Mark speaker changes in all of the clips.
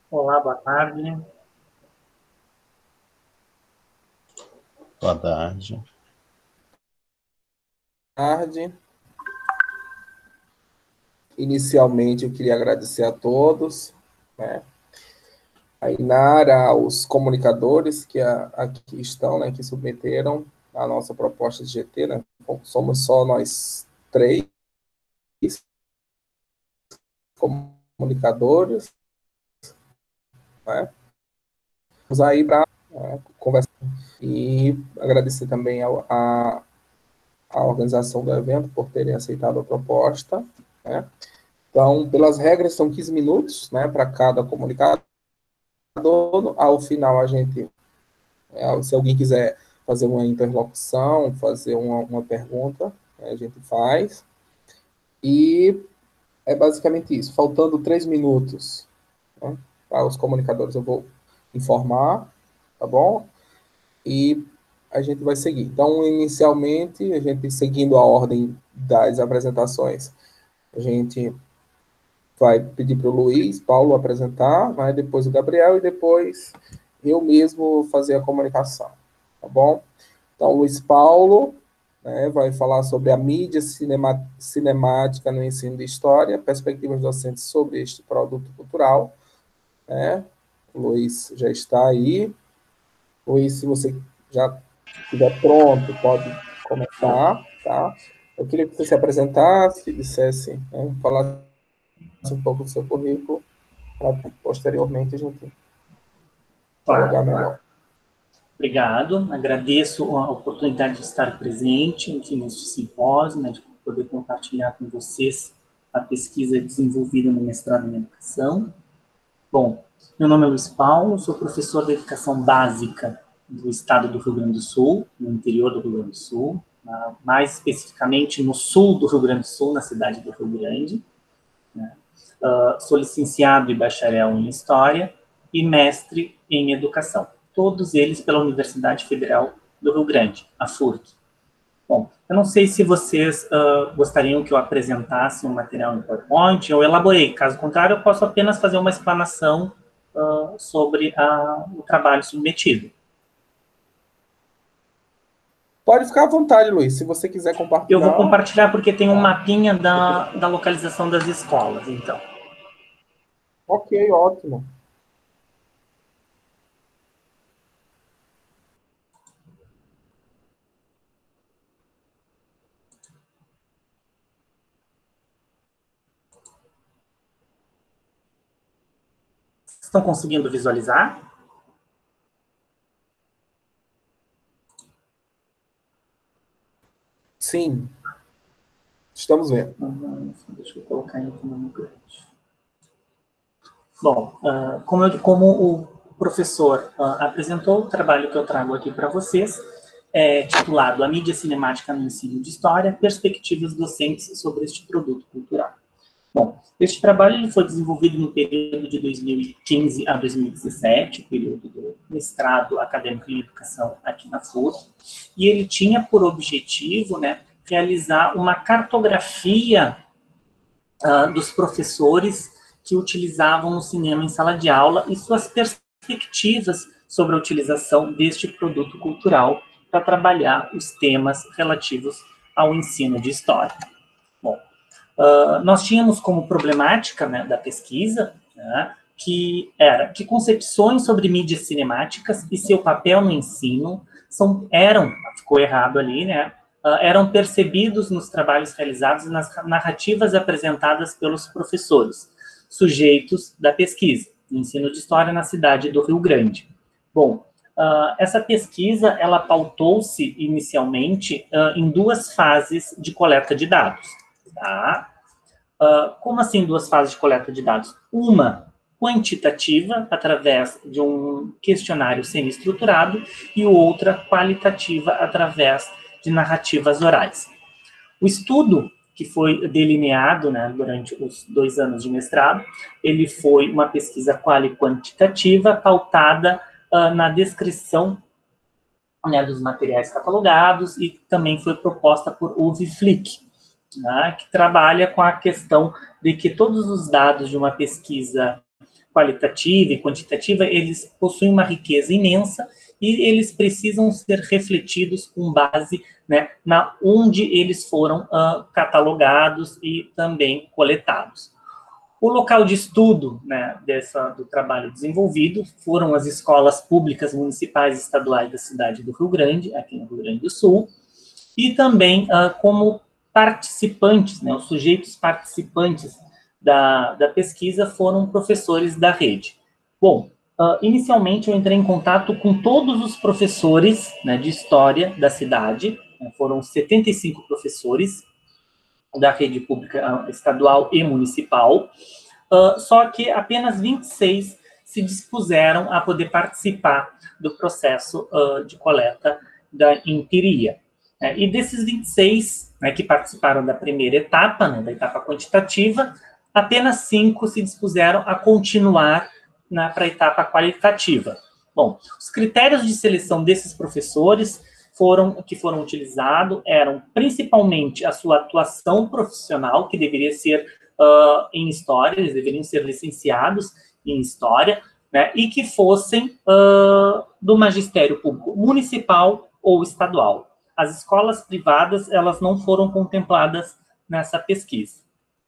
Speaker 1: Olá, boa tarde.
Speaker 2: Boa tarde.
Speaker 3: Tarde. Inicialmente, eu queria agradecer a todos, né? A Inara, aos comunicadores que aqui estão, né, que submeteram a nossa proposta de GT, né? Somos só nós três comunicadores, né? Vamos aí para conversar e agradecer também a organização do evento por terem aceitado a proposta, né? Então, pelas regras, são 15 minutos, né, para cada comunicador. Ao final, a gente, se alguém quiser fazer uma interlocução, fazer uma pergunta, a gente faz. E é basicamente isso. Faltando 3 minutos, né, para os comunicadores, eu vou informar, tá bom? E a gente vai seguir. Então, inicialmente, a gente seguindo a ordem das apresentações, a gente vai pedir para o Luiz Paulo apresentar, né, depois o Gabriel e depois eu mesmo fazer a comunicação, tá bom? Então, o Luiz Paulo, né, vai falar sobre a mídia cinemática no ensino de história, perspectivas docentes sobre este produto cultural, né? O Luiz já está aí. Luiz, se você já estiver pronto, pode começar, tá? Eu queria que você se apresentasse, dissesse, né, falasse um pouco do seu currículo, para posteriormente a gente dialogar
Speaker 1: Claro, claro.
Speaker 3: melhor.
Speaker 1: Obrigado. Agradeço a oportunidade de estar presente aqui neste simpósio, né, de poder compartilhar com vocês a pesquisa desenvolvida no mestrado em educação. Bom, meu nome é Luiz Paulo, sou professor de educação básica do estado do Rio Grande do Sul, no interior do Rio Grande do Sul, mais especificamente no sul do Rio Grande do Sul, na cidade do Rio Grande. Sou licenciado e bacharel em História e mestre em Educação. Todos eles pela Universidade Federal do Rio Grande, a FURG. Bom, eu não sei se vocês gostariam que eu apresentasse um material em PowerPoint, eu elaborei. Caso contrário, eu posso apenas fazer uma explanação sobre o trabalho submetido.
Speaker 3: Pode ficar à vontade, Luiz, se você quiser compartilhar.
Speaker 1: Eu vou compartilhar porque tem um mapinha da localização das escolas, então.
Speaker 3: Ok, ótimo.
Speaker 1: Estão conseguindo visualizar?
Speaker 3: Sim, estamos vendo.
Speaker 1: Deixa eu colocar em tamanho grande. Bom, como o professor apresentou, o trabalho que eu trago aqui para vocês é titulado A Mídia Cinemática no Ensino de História, Perspectivas Docentes sobre este Produto Cultural. Bom, este trabalho ele foi desenvolvido no período de 2015 a 2017, período do mestrado acadêmico em educação aqui na FURG, e ele tinha por objetivo, né, realizar uma cartografia dos professores que utilizavam o cinema em sala de aula e suas perspectivas sobre a utilização deste produto cultural para trabalhar os temas relativos ao ensino de história. Bom, nós tínhamos como problemática, né, da pesquisa, né, que concepções sobre mídias cinemáticas e seu papel no ensino ficou errado ali, né, eram percebidos nos trabalhos realizados e nas narrativas apresentadas pelos professores, sujeitos da pesquisa, no ensino de história na cidade do Rio Grande. Bom, essa pesquisa, ela pautou-se inicialmente em duas fases de coleta de dados. Tá? Como assim duas fases de coleta de dados? Uma quantitativa, através de um questionário semi-estruturado, e outra qualitativa, através de narrativas orais. O estudo que foi delineado, né, durante os 2 anos de mestrado, ele foi uma pesquisa quali-quantitativa pautada na descrição, né, dos materiais catalogados e também foi proposta por Uwe Flick, né, que trabalha com a questão de que todos os dados de uma pesquisa qualitativa e quantitativa, eles possuem uma riqueza imensa e eles precisam ser refletidos com base, né, na onde eles foram catalogados e também coletados. O local de estudo, né, do trabalho desenvolvido foram as escolas públicas municipais e estaduais da cidade do Rio Grande, aqui no Rio Grande do Sul, e também como participantes, né, os sujeitos participantes da pesquisa foram professores da rede. Bom, inicialmente eu entrei em contato com todos os professores, né, de história da cidade, né, foram 75 professores da rede pública estadual e municipal, só que apenas 26 se dispuseram a poder participar do processo de coleta da empiria. E desses 26, né, que participaram da primeira etapa, né, da etapa quantitativa, apenas 5 se dispuseram a continuar para a etapa qualitativa. Bom, os critérios de seleção desses professores que foram utilizados eram principalmente a sua atuação profissional, que deveria ser em História, eles deveriam ser licenciados em História, né, e que fossem do magistério público municipal ou estadual. As escolas privadas, elas não foram contempladas nessa pesquisa.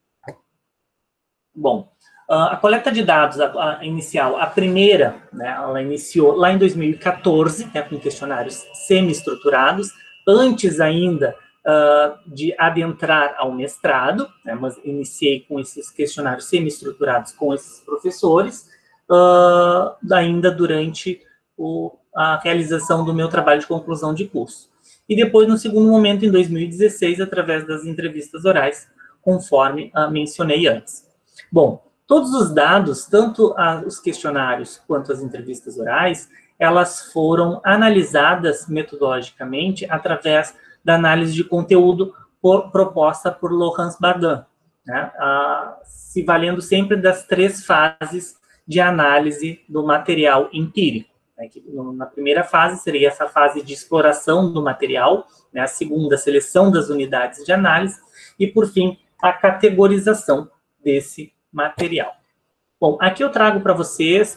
Speaker 1: Bom, a coleta de dados inicial, a primeira, né, ela iniciou lá em 2014, né, com questionários semi-estruturados, antes ainda de adentrar ao mestrado, né, mas iniciei com esses questionários semi-estruturados com esses professores, ainda durante a realização do meu trabalho de conclusão de curso. E depois, no segundo momento, em 2016, através das entrevistas orais, conforme mencionei antes. Bom, todos os dados, tanto os questionários quanto as entrevistas orais, elas foram analisadas metodologicamente através da análise de conteúdo proposta por Laurence Bardin, né, se valendo sempre das 3 fases de análise do material empírico. Né, que na primeira fase seria essa fase de exploração do material, né, a segunda, a seleção das unidades de análise, e, por fim, a categorização desse material. Bom, aqui eu trago para vocês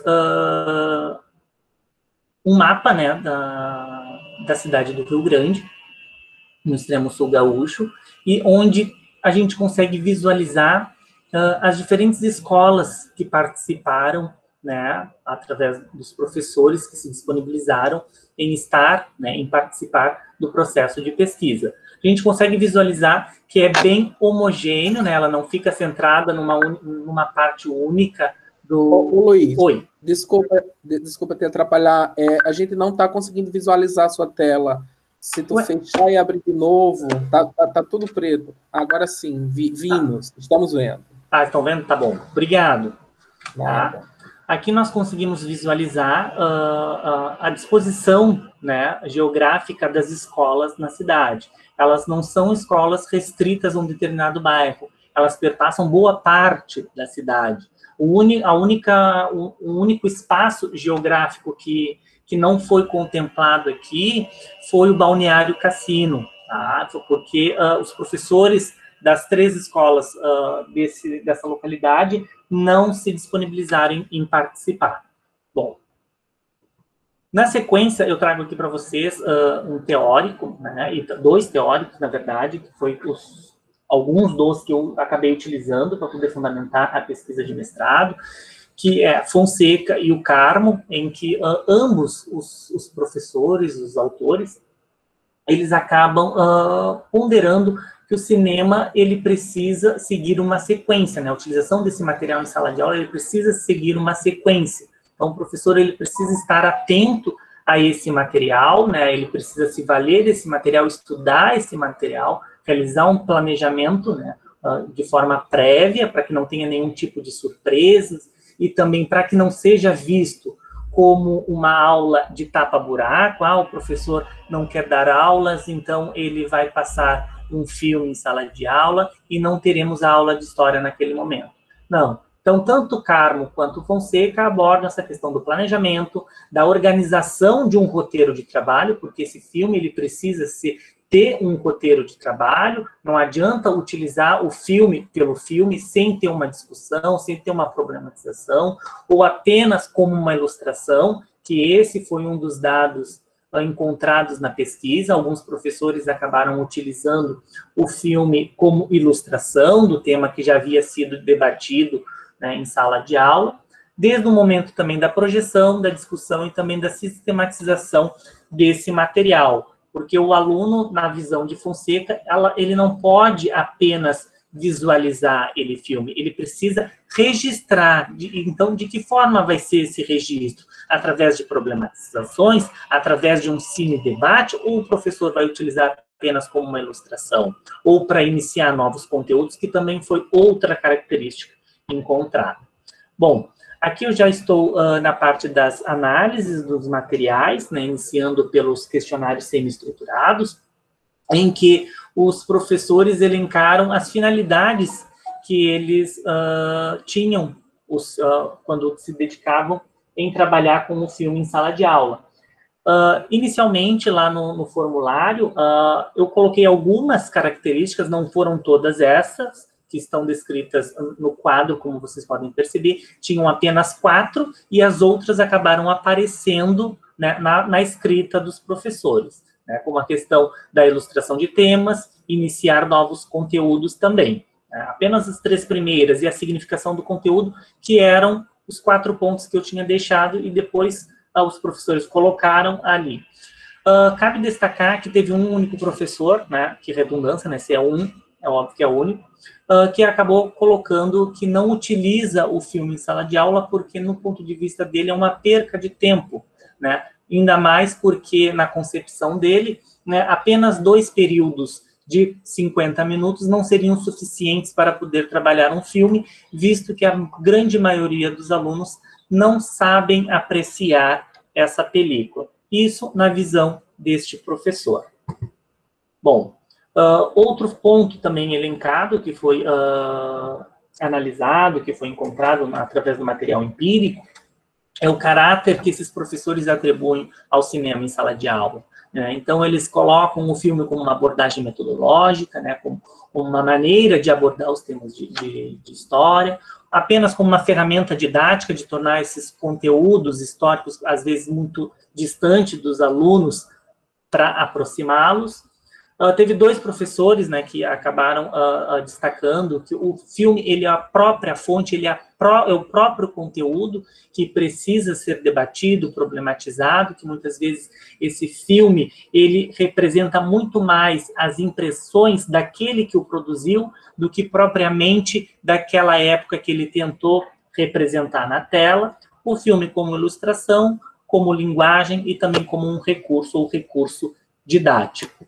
Speaker 1: um mapa, né, da cidade do Rio Grande, no extremo sul gaúcho, e onde a gente consegue visualizar as diferentes escolas que participaram, né, através dos professores que se disponibilizaram em estar, né, em participar do processo de pesquisa. A gente consegue visualizar que é bem homogêneo, né, ela não fica centrada numa parte única do...
Speaker 3: Ô, Luiz,
Speaker 1: oi.
Speaker 3: Desculpa te atrapalhar, a gente não está conseguindo visualizar a sua tela. Se tu fechar e abrir de novo, tá tudo preto. Agora sim, vimos, estamos vendo.
Speaker 1: Estão vendo? Tá bom. Obrigado. Tá? Aqui nós conseguimos visualizar a disposição, né, geográfica das escolas na cidade. Elas não são escolas restritas a um determinado bairro. Elas perpassam boa parte da cidade. O único espaço geográfico que não foi contemplado aqui foi o Balneário Cassino, tá? Porque os professores das 3 escolas dessa localidade não se disponibilizaram em participar. Bom, na sequência, eu trago aqui para vocês um teórico, né, e 2 teóricos, na verdade, que foi alguns dos que eu acabei utilizando para poder fundamentar a pesquisa de mestrado, que é Fonseca e o Carmo, em que ambos os professores, os autores, eles acabam ponderando que o cinema, ele precisa seguir uma sequência, né? A utilização desse material em sala de aula, ele precisa seguir uma sequência. Então, o professor, ele precisa estar atento a esse material, né? Ele precisa se valer desse material, estudar esse material, realizar um planejamento, né, de forma prévia, para que não tenha nenhum tipo de surpresas, e também para que não seja visto como uma aula de tapa-buraco, o professor não quer dar aulas, então ele vai passar um filme em sala de aula e não teremos a aula de história naquele momento. Não. Então, tanto Carmo quanto Fonseca abordam essa questão do planejamento, da organização de um roteiro de trabalho, porque esse filme ele precisa ter um roteiro de trabalho, não adianta utilizar o filme pelo filme sem ter uma discussão, sem ter uma problematização, ou apenas como uma ilustração, que esse foi um dos dados encontrados na pesquisa. Alguns professores acabaram utilizando o filme como ilustração do tema que já havia sido debatido, né, em sala de aula, desde o momento também da projeção, da discussão e também da sistematização desse material. Porque o aluno, na visão de Fonseca, ele não pode apenas visualizar ele filme, ele precisa registrar. Então, de que forma vai ser esse registro? Através de problematizações, através de um cine-debate, ou o professor vai utilizar apenas como uma ilustração? Ou para iniciar novos conteúdos, que também foi outra característica encontrada. Bom, aqui eu já estou na parte das análises dos materiais, né, iniciando pelos questionários semi-estruturados, em que os professores elencaram as finalidades que eles tinham quando se dedicavam em trabalhar com o filme em sala de aula. Inicialmente, lá no formulário, eu coloquei algumas características, não foram todas essas, que estão descritas no quadro, como vocês podem perceber, tinham apenas 4, e as outras acabaram aparecendo, né, na escrita dos professores, né, como a questão da ilustração de temas, iniciar novos conteúdos também. Apenas as 3 primeiras e a significação do conteúdo, que eram os 4 pontos que eu tinha deixado, e depois os professores colocaram ali. Cabe destacar que teve um único professor, né, que redundância, né, se é um, é óbvio que é único, que acabou colocando que não utiliza o filme em sala de aula porque, no ponto de vista dele, é uma perca de tempo, né? Ainda mais porque, na concepção dele, né, apenas 2 períodos de 50 minutos não seriam suficientes para poder trabalhar um filme, visto que a grande maioria dos alunos não sabem apreciar essa película. Isso na visão deste professor. Bom, outro ponto também elencado, que foi analisado, que foi encontrado através do material empírico, é o caráter que esses professores atribuem ao cinema em sala de aula, né? Então, eles colocam o filme como uma abordagem metodológica, né, como uma maneira de abordar os temas de história, apenas como uma ferramenta didática de tornar esses conteúdos históricos, às vezes, muito distantes dos alunos, para aproximá-los. Teve 2 professores, né, que acabaram destacando que o filme, ele é a própria fonte, ele é o próprio conteúdo que precisa ser debatido, problematizado, que muitas vezes esse filme, ele representa muito mais as impressões daquele que o produziu do que propriamente daquela época que ele tentou representar na tela. O filme como ilustração, como linguagem e também como um recurso ou recurso didático.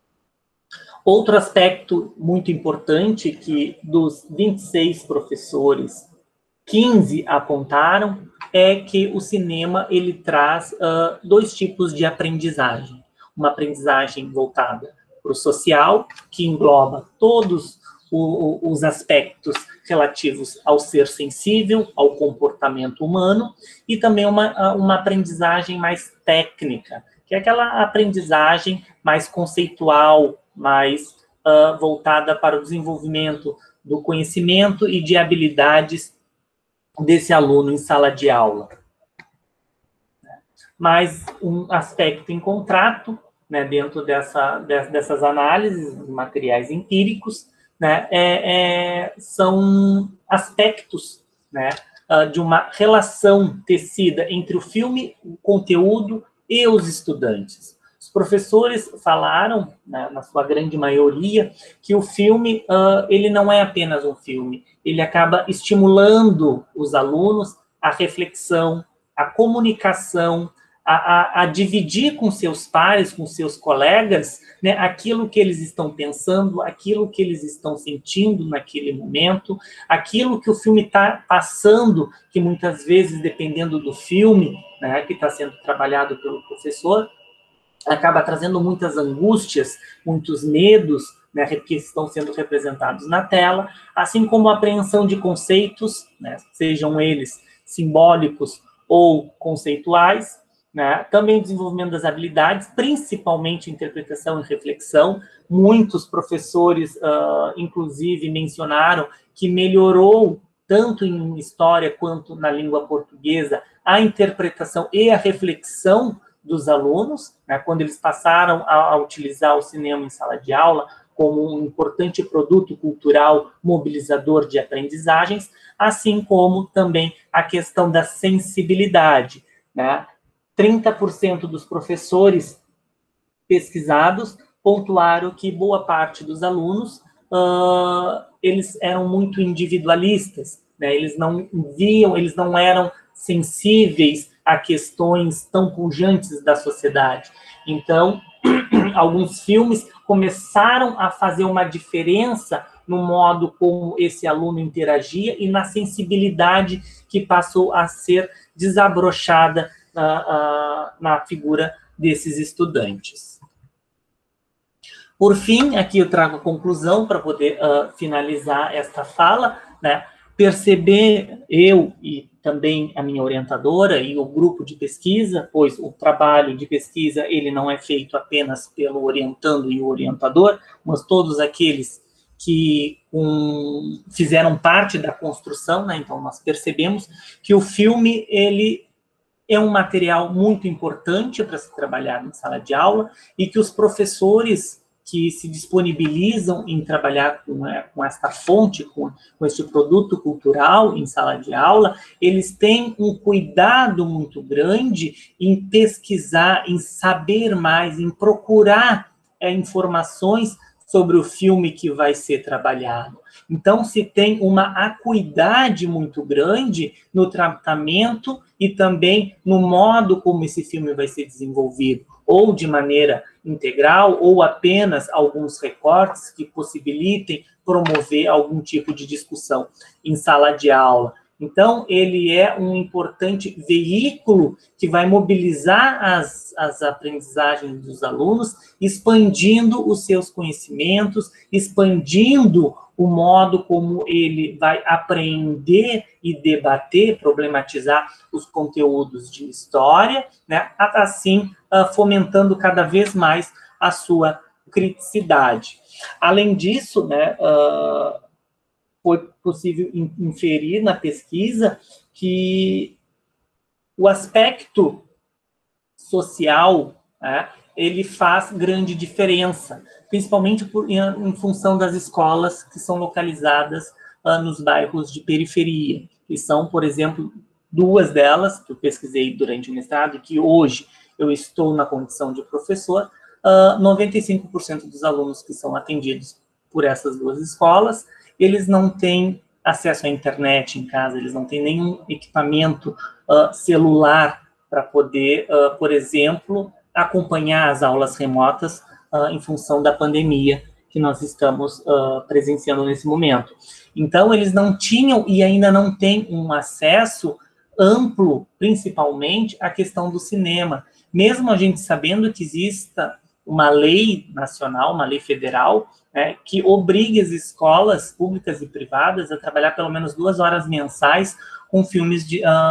Speaker 1: Outro aspecto muito importante que dos 26 professores, 15 apontaram, é que o cinema, ele traz 2 tipos de aprendizagem. Uma aprendizagem voltada para o social, que engloba todos os aspectos relativos ao ser sensível, ao comportamento humano, e também uma aprendizagem mais técnica, que é aquela aprendizagem mais conceitual, mais voltada para o desenvolvimento do conhecimento e de habilidades desse aluno em sala de aula. Mas um aspecto em contrato, né, dentro dessas análises, materiais empíricos, né, são aspectos, né, de uma relação tecida entre o filme, o conteúdo e os estudantes. Os professores falaram, né, na sua grande maioria, que o filme, ele não é apenas um filme, ele acaba estimulando os alunos à reflexão, à comunicação, a dividir com seus pares, com seus colegas, né, aquilo que eles estão pensando, aquilo que eles estão sentindo naquele momento, aquilo que o filme está passando, que muitas vezes, dependendo do filme, né, que está sendo trabalhado pelo professor, acaba trazendo muitas angústias, muitos medos, né, que estão sendo representados na tela, assim como a apreensão de conceitos, né, sejam eles simbólicos ou conceituais, né? Também o desenvolvimento das habilidades, principalmente interpretação e reflexão. Muitos professores, inclusive, mencionaram que melhorou, tanto em história quanto na língua portuguesa, a interpretação e a reflexão dos alunos, né? Quando eles passaram a utilizar o cinema em sala de aula como um importante produto cultural mobilizador de aprendizagens, assim como também a questão da sensibilidade, né? 30% dos professores pesquisados pontuaram que boa parte dos alunos, eles eram muito individualistas, né? Eles não viam, eles não eram sensíveis a questões tão pujantes da sociedade. Então, alguns filmes começaram a fazer uma diferença no modo como esse aluno interagia e na sensibilidade que passou a ser desabrochada na figura desses estudantes. Por fim, aqui eu trago a conclusão para poder finalizar esta fala, né? Perceber, eu e também a minha orientadora e o grupo de pesquisa, pois o trabalho de pesquisa ele não é feito apenas pelo orientando e o orientador, mas todos aqueles que fizeram parte da construção, né? Então nós percebemos que o filme ele é um material muito importante para se trabalhar em sala de aula e que os professores que se disponibilizam em trabalhar com esta fonte, com este produto cultural em sala de aula, eles têm um cuidado muito grande em pesquisar, em saber mais, em procurar informações sobre o filme que vai ser trabalhado. Então, se tem uma acuidade muito grande no tratamento e também no modo como esse filme vai ser desenvolvido, ou de maneira integral, ou apenas alguns recortes que possibilitem promover algum tipo de discussão em sala de aula. Então, ele é um importante veículo que vai mobilizar as aprendizagens dos alunos, expandindo os seus conhecimentos, expandindo o modo como ele vai aprender e debater, problematizar os conteúdos de história, né? Assim, fomentando cada vez mais a sua criticidade. Além disso, né, foi possível inferir na pesquisa que o aspecto social, né, ele faz grande diferença, principalmente em função das escolas que são localizadas nos bairros de periferia, que são, por exemplo, duas delas, que eu pesquisei durante o mestrado, e que hoje eu estou na condição de professor. 95% dos alunos que são atendidos por essas duas escolas, eles não têm acesso à internet em casa, eles não têm nenhum equipamento celular para poder, por exemplo, acompanhar as aulas remotas em função da pandemia que nós estamos presenciando nesse momento. Então, eles não tinham e ainda não têm um acesso amplo, principalmente, à questão do cinema. Mesmo a gente sabendo que exista uma lei nacional, uma lei federal, né, que obrigue as escolas públicas e privadas a trabalhar pelo menos 2 horas mensais com filmes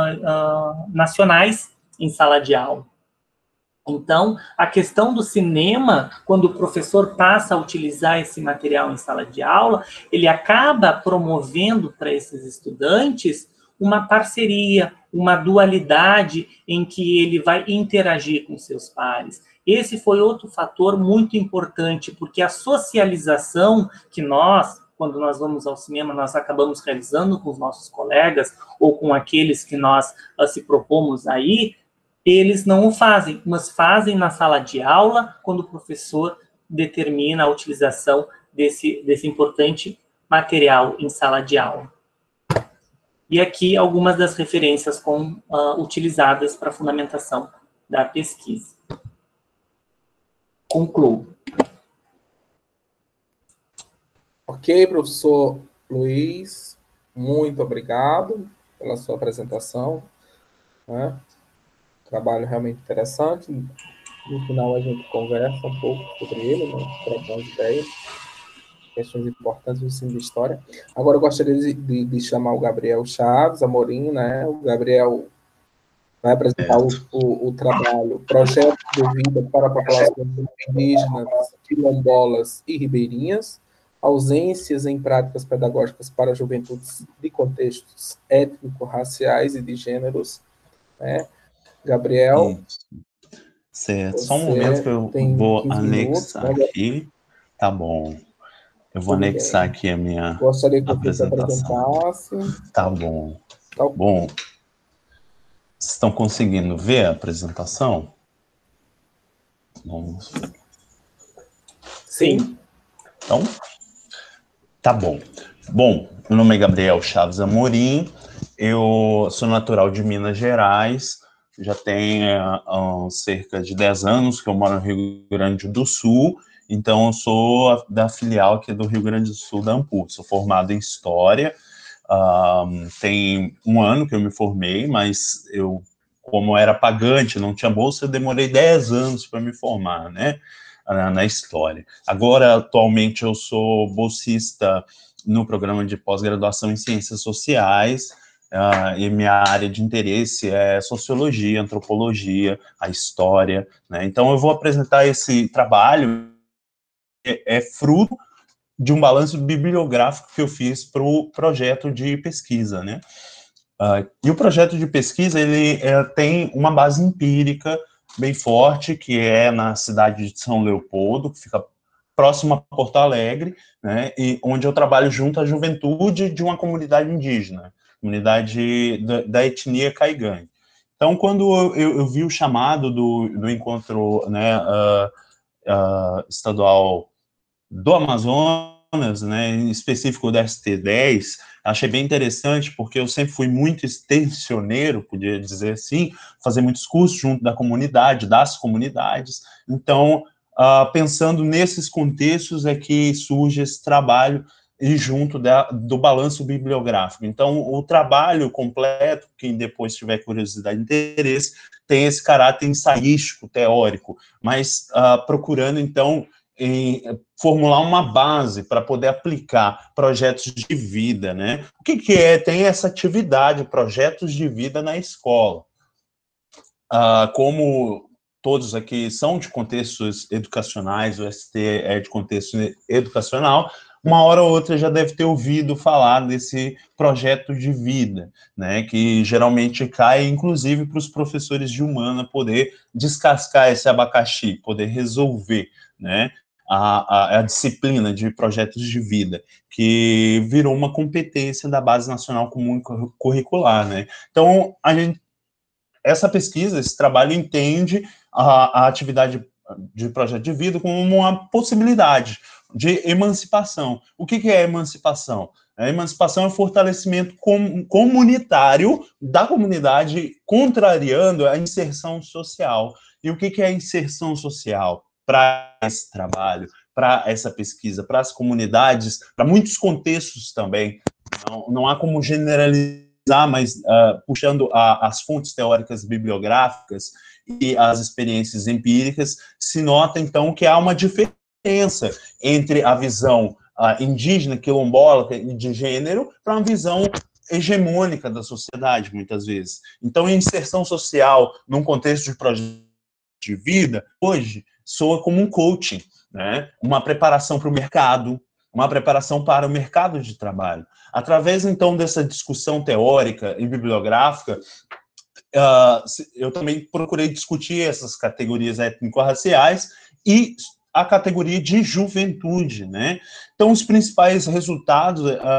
Speaker 1: nacionais em sala de aula. Então, a questão do cinema, quando o professor passa a utilizar esse material em sala de aula, ele acaba promovendo para esses estudantes uma parceria, uma dualidade em que ele vai interagir com seus pares. Esse foi outro fator muito importante, porque a socialização que nós, quando nós vamos ao cinema, nós acabamos realizando com os nossos colegas ou com aqueles que nós se propomos a ir, eles não o fazem, mas fazem na sala de aula, quando o professor determina a utilização desse importante material em sala de aula. E aqui algumas das referências utilizadas para a fundamentação da pesquisa. Concluo.
Speaker 3: Ok, professor Luiz, muito obrigado pela sua apresentação, né? Trabalho realmente interessante. No final a gente conversa um pouco sobre ele, né? Trocamos ideias, questões importantes do ensino de história. Agora eu gostaria de chamar o Gabriel Chaves Amorim, né? O Gabriel vai apresentar o trabalho Projeto de Vida para a População Indígena, Quilombolas e Ribeirinhas, ausências em práticas pedagógicas para juventudes de contextos étnico-raciais e de gêneros, né? Gabriel,
Speaker 2: certo, só um momento que eu vou anexar aqui. Tá bom. Eu vou anexar aqui a minha apresentação. Tá bom. Bom, vocês estão conseguindo ver a apresentação? Vamos ver.
Speaker 1: Sim.
Speaker 2: Então, tá bom. Bom, meu nome é Gabriel Chaves Amorim, eu sou natural de Minas Gerais, já tenho cerca de 10 anos que eu moro no Rio Grande do Sul, então eu sou da filial aqui do Rio Grande do Sul da Ampur, sou formado em História, tem 1 ano que eu me formei, mas eu, como era pagante, não tinha bolsa, eu demorei 10 anos para me formar, né, na História. Agora, atualmente, eu sou bolsista no programa de pós-graduação em Ciências Sociais, e minha área de interesse é Sociologia, Antropologia, a História, né? Então, eu vou apresentar esse trabalho, é fruto de um balanço bibliográfico que eu fiz para o projeto de pesquisa, né? E o projeto de pesquisa, ele tem uma base empírica bem forte, que é na cidade de São Leopoldo, que fica próximo a Porto Alegre, né, e onde eu trabalho junto à juventude de uma comunidade indígena, comunidade da etnia Caigangue. Então, quando eu vi o chamado do encontro, né, estadual do Amazonas, né, em específico da ST10, achei bem interessante, porque eu sempre fui muito extensioneiro, podia dizer assim, fazer muitos cursos junto da comunidade, das comunidades, então, pensando nesses contextos é que surge esse trabalho e junto do balanço bibliográfico. Então, o trabalho completo, quem depois tiver curiosidade e interesse, tem esse caráter ensaístico, teórico, mas procurando, então, formular uma base para poder aplicar projetos de vida, né? O que é? Tem essa atividade, projetos de vida na escola. Como todos aqui são de contextos educacionais, o ST é de contexto educacional, uma hora ou outra já deve ter ouvido falar desse projeto de vida, né, que geralmente cai, inclusive, para os professores de humana poder descascar esse abacaxi, poder resolver, né, a disciplina de projetos de vida, que virou uma competência da Base Nacional Comum Curricular, né. Então, essa pesquisa, esse trabalho entende a atividade de projeto de vida como uma possibilidade de emancipação. O que é emancipação? A emancipação é o fortalecimento comunitário da comunidade, contrariando a inserção social. E o que é a inserção social para esse trabalho, para essa pesquisa, para as comunidades, para muitos contextos também? Não há como generalizar, mas puxando as fontes teóricas bibliográficas e as experiências empíricas, se nota, então, que há uma diferença entre a visão indígena, quilombola, de gênero, para uma visão hegemônica da sociedade, muitas vezes. Então, a inserção social, num contexto de projeto de vida, hoje, soa como um coaching, né? Uma preparação para o mercado, uma preparação para o mercado de trabalho. Através, então, dessa discussão teórica e bibliográfica, eu também procurei discutir essas categorias étnico-raciais e a categoria de juventude, né? Então, os principais resultados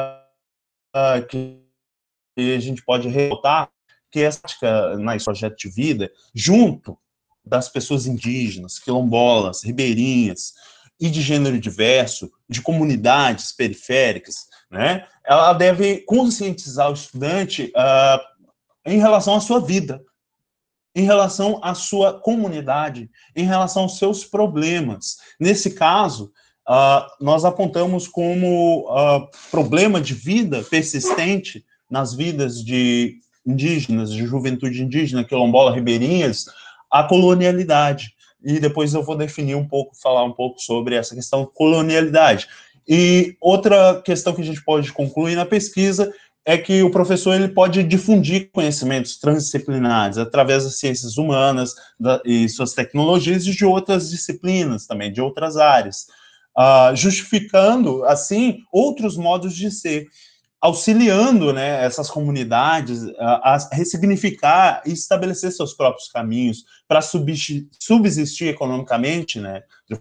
Speaker 2: que a gente pode ressaltar, que essa prática na projeto de vida, junto das pessoas indígenas, quilombolas, ribeirinhas, e de gênero diverso, de comunidades periféricas, né, ela deve conscientizar o estudante em relação à sua vida, em relação à sua comunidade, em relação aos seus problemas. Nesse caso, nós apontamos como problema de vida persistente nas vidas de indígenas, de juventude indígena, quilombola, ribeirinhas, a colonialidade. E depois eu vou definir falar um pouco sobre essa questão de colonialidade. E outra questão que a gente pode concluir na pesquisa é que o professor ele pode difundir conhecimentos transdisciplinares através das ciências humanas e suas tecnologias e de outras disciplinas também, de outras áreas, justificando, assim, outros modos de ser, auxiliando, né, essas comunidades a ressignificar e estabelecer seus próprios caminhos para subsistir economicamente, né,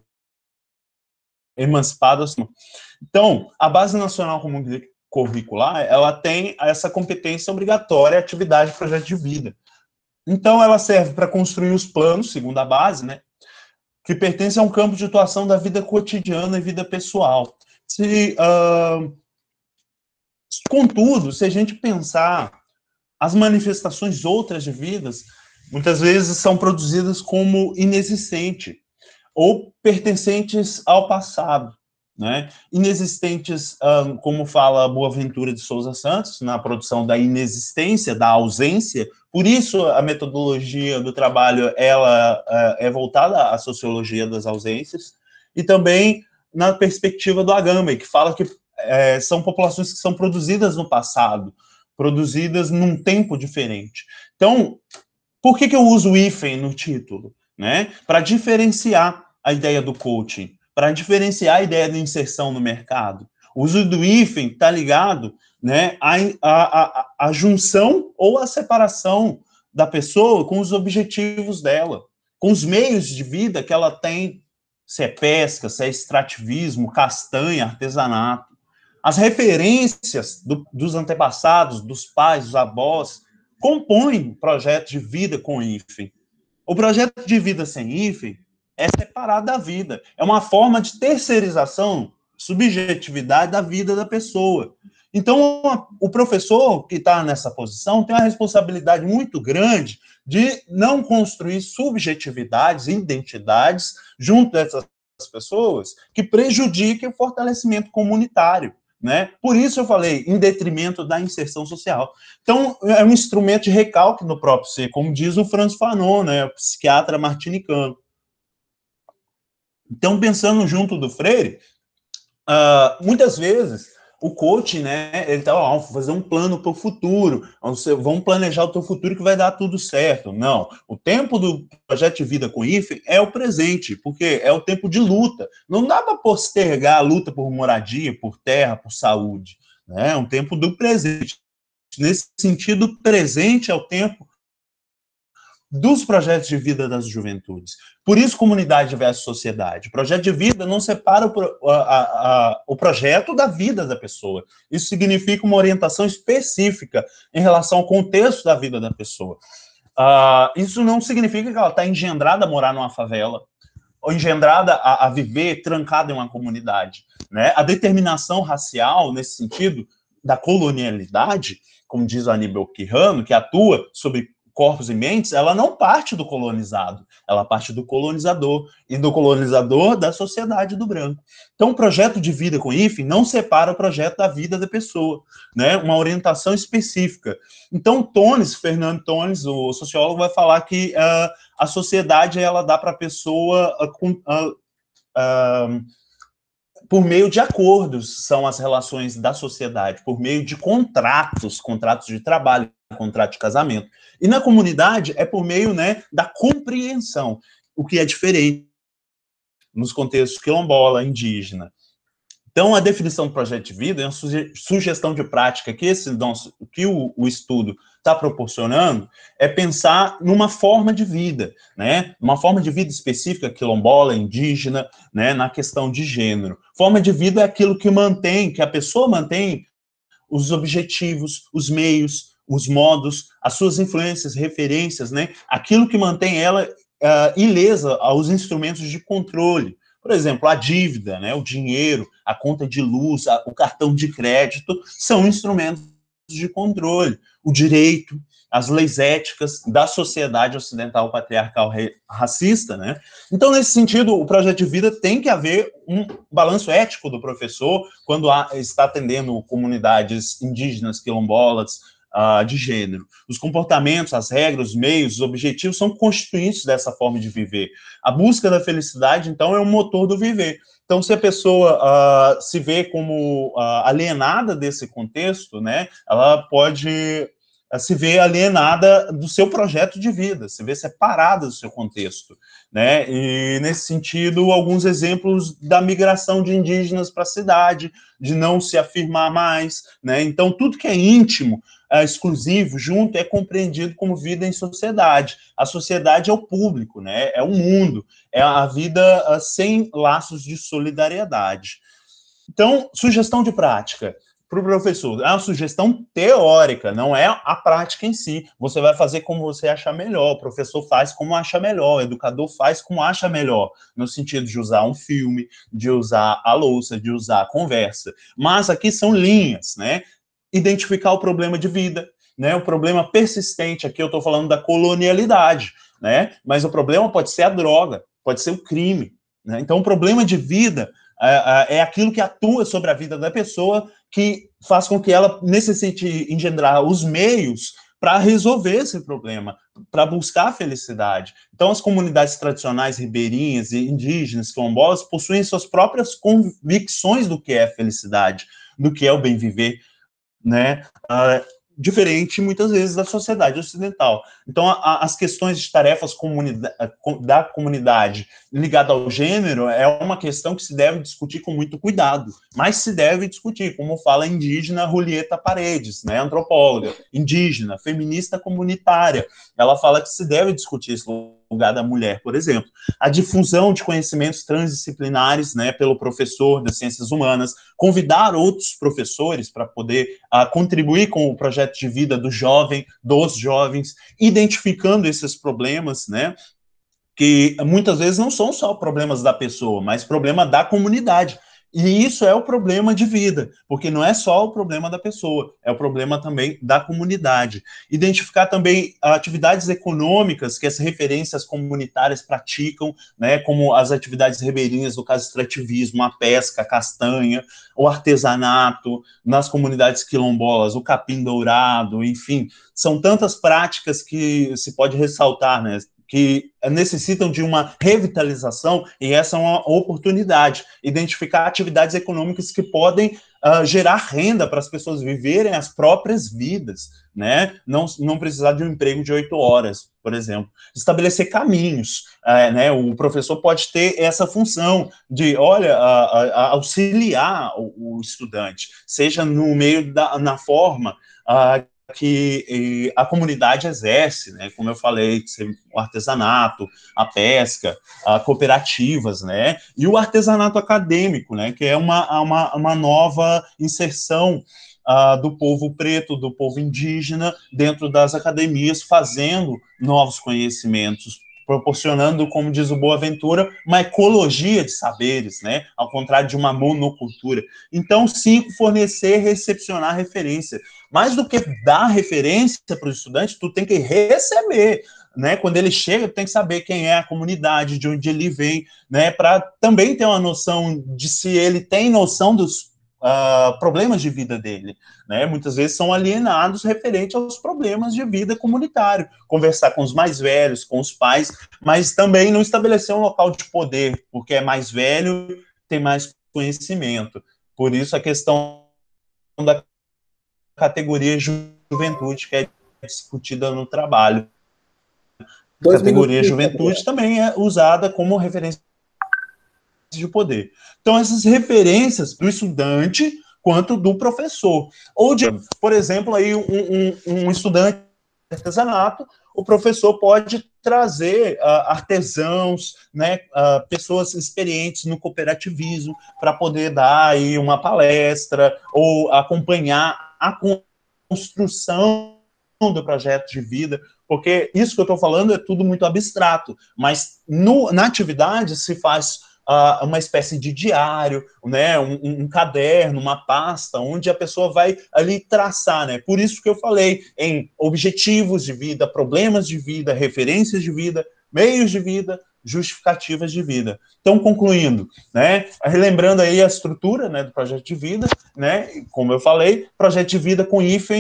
Speaker 2: emancipadas. Então, a Base Nacional Comum Curricular, ela tem essa competência obrigatória, atividade e projeto de vida. Então, ela serve para construir os planos, segundo a base, né, que pertencem a um campo de atuação da vida cotidiana e vida pessoal. Contudo, se a gente pensar as manifestações outras de vidas, muitas vezes são produzidas como inexistente ou pertencentes ao passado, né? Inexistentes, como fala Boaventura de Souza Santos, na produção da inexistência, da ausência. Por isso, a metodologia do trabalho ela é voltada à sociologia das ausências, e também na perspectiva do Agamben, que fala que são populações que são produzidas no passado, produzidas num tempo diferente. Então, por que eu uso o hífen no título? Né? Para diferenciar a ideia do coaching, para diferenciar a ideia da inserção no mercado. O uso do hífen está ligado, né, à junção ou à separação da pessoa com os objetivos dela, com os meios de vida que ela tem, se é pesca, se é extrativismo, castanha, artesanato. As referências dos antepassados, dos pais, dos avós, compõem o projeto de vida com hífen. O projeto de vida sem hífen é separado da vida. É uma forma de terceirização, subjetividade da vida da pessoa. Então, o professor que está nessa posição tem uma responsabilidade muito grande de não construir subjetividades, identidades, junto dessas pessoas, que prejudiquem o fortalecimento comunitário. Né? Por isso eu falei, em detrimento da inserção social. Então, é um instrumento de recalque no próprio ser, como diz o Franz Fanon, né, o psiquiatra martinicano. Então, pensando junto do Freire, muitas vezes o coach, né, ele tá, vamos fazer um plano para o futuro, vamos planejar o teu futuro que vai dar tudo certo. Não, o tempo do projeto de vida com hífen é o presente, porque é o tempo de luta. Não dá para postergar a luta por moradia, por terra, por saúde. Né? É um tempo do presente. Nesse sentido, o presente é o tempo dos projetos de vida das juventudes. Por isso, comunidade versus sociedade. O projeto de vida não separa o projeto da vida da pessoa. Isso significa uma orientação específica em relação ao contexto da vida da pessoa. Isso não significa que ela está engendrada a morar numa favela, ou engendrada a viver trancada em uma comunidade. Né? A determinação racial, nesse sentido, da colonialidade, como diz o Aníbal Quirrano, que atua sobre corpos e mentes, ela não parte do colonizado, ela parte do colonizador, e do colonizador da sociedade do branco. Então, o projeto de vida com hífen não separa o projeto da vida da pessoa, né? Uma orientação específica. Então, Fernando Tones, o sociólogo, vai falar que a sociedade, ela dá para a pessoa por meio de acordos, são as relações da sociedade, por meio de contratos de trabalho, contrato de casamento. E na comunidade é por meio, né, da compreensão, o que é diferente nos contextos quilombola, indígena. Então, a definição do projeto de vida é uma sugestão de prática que o estudo está proporcionando, é pensar numa forma de vida, né? Uma forma de vida específica, quilombola, indígena, né? Na questão de gênero. Forma de vida é aquilo que a pessoa mantém os objetivos, os meios, os modos, as suas influências, referências, né? Aquilo que mantém ela ilesa aos instrumentos de controle. Por exemplo, a dívida, né? O dinheiro, a conta de luz, o cartão de crédito, são instrumentos de controle. O direito, as leis éticas da sociedade ocidental patriarcal racista, né? Então, nesse sentido, o projeto de vida tem que haver um balanço ético do professor quando está atendendo comunidades indígenas, quilombolas, de gênero. Os comportamentos, as regras, os meios, os objetivos são constituintes dessa forma de viver. A busca da felicidade, então, é um motor do viver. Então, se a pessoa se vê como alienada desse contexto, né, ela pode se ver alienada do seu projeto de vida, se ver separada do seu contexto, né? E, nesse sentido, alguns exemplos da migração de indígenas para a cidade, de não se afirmar mais, né? Então, tudo que é íntimo, exclusivo, junto, é compreendido como vida em sociedade. A sociedade é o público, né? É o mundo, é a vida sem laços de solidariedade. Então, sugestão de prática para o professor, é uma sugestão teórica, não é a prática em si. Você vai fazer como você achar melhor, o professor faz como acha melhor, o educador faz como acha melhor, no sentido de usar um filme, de usar a louça, de usar a conversa. Mas aqui são linhas, né? Identificar o problema de vida, né? O problema persistente, aqui eu estou falando da colonialidade, né? Mas o problema pode ser a droga, pode ser o crime, né? Então, o problema de vida é aquilo que atua sobre a vida da pessoa, que faz com que ela necessite engendrar os meios para resolver esse problema, para buscar a felicidade. Então, as comunidades tradicionais ribeirinhas e indígenas, quilombolas, possuem suas próprias convicções do que é felicidade, do que é o bem viver, né? Diferente, muitas vezes, da sociedade ocidental. Então, as questões de tarefas da comunidade ligada ao gênero é uma questão que se deve discutir com muito cuidado, mas se deve discutir, como fala a indígena Julieta Paredes, né, antropóloga, indígena, feminista comunitária. Ela fala que se deve discutir esse lugar da mulher, por exemplo. A difusão de conhecimentos transdisciplinares, né, pelo professor das ciências humanas, convidar outros professores para poder contribuir com o projeto de vida do jovem, dos jovens, identificando esses problemas, né, que muitas vezes não são só problemas da pessoa, mas problema da comunidade. E isso é o problema de vida, porque não é só o problema da pessoa, é o problema também da comunidade. Identificar também atividades econômicas que as referências comunitárias praticam, né, como as atividades ribeirinhas, no caso, extrativismo, a pesca, a castanha, o artesanato, nas comunidades quilombolas, o capim dourado, enfim, são tantas práticas que se pode ressaltar, né, que necessitam de uma revitalização, e essa é uma oportunidade. Identificar atividades econômicas que podem gerar renda para as pessoas viverem as próprias vidas, né? Não precisar de um emprego de 8 horas, por exemplo. Estabelecer caminhos, né? O professor pode ter essa função de, olha, auxiliar o estudante, seja no meio na forma que a comunidade exerce, né, como eu falei, o artesanato, a pesca, cooperativas, né, e o artesanato acadêmico, né, que é uma nova inserção do povo preto, do povo indígena, dentro das academias, fazendo novos conhecimentos, proporcionando, como diz o Boaventura, uma ecologia de saberes, né, ao contrário de uma monocultura. Então, 5, fornecer, recepcionar referência. Mais do que dar referência para o estudante, tu tem que receber, né? Quando ele chega, tu tem que saber quem é a comunidade, de onde ele vem, né? Para também ter uma noção de se ele tem noção dos problemas de vida dele, né? Muitas vezes são alienados referente aos problemas de vida comunitário. Conversar com os mais velhos, com os pais, mas também não estabelecer um local de poder, porque é mais velho, tem mais conhecimento. Por isso a questão da categoria juventude, que é discutida no trabalho. A categoria juventude também é usada como referência de poder. Então, essas referências do estudante quanto do professor. Ou, por exemplo, aí um estudante de artesanato, o professor pode trazer artesãos, né, pessoas experientes no cooperativismo, para poder dar aí uma palestra ou acompanhar a construção do projeto de vida, porque isso que eu estou falando é tudo muito abstrato, mas na atividade se faz uma espécie de diário, né, um caderno, uma pasta, onde a pessoa vai ali traçar, né, por isso que eu falei em objetivos de vida, problemas de vida, referências de vida, meios de vida, justificativas de vida. Então, concluindo, né, relembrando aí a estrutura, né, do projeto de vida, né, como eu falei, projeto de vida com hífen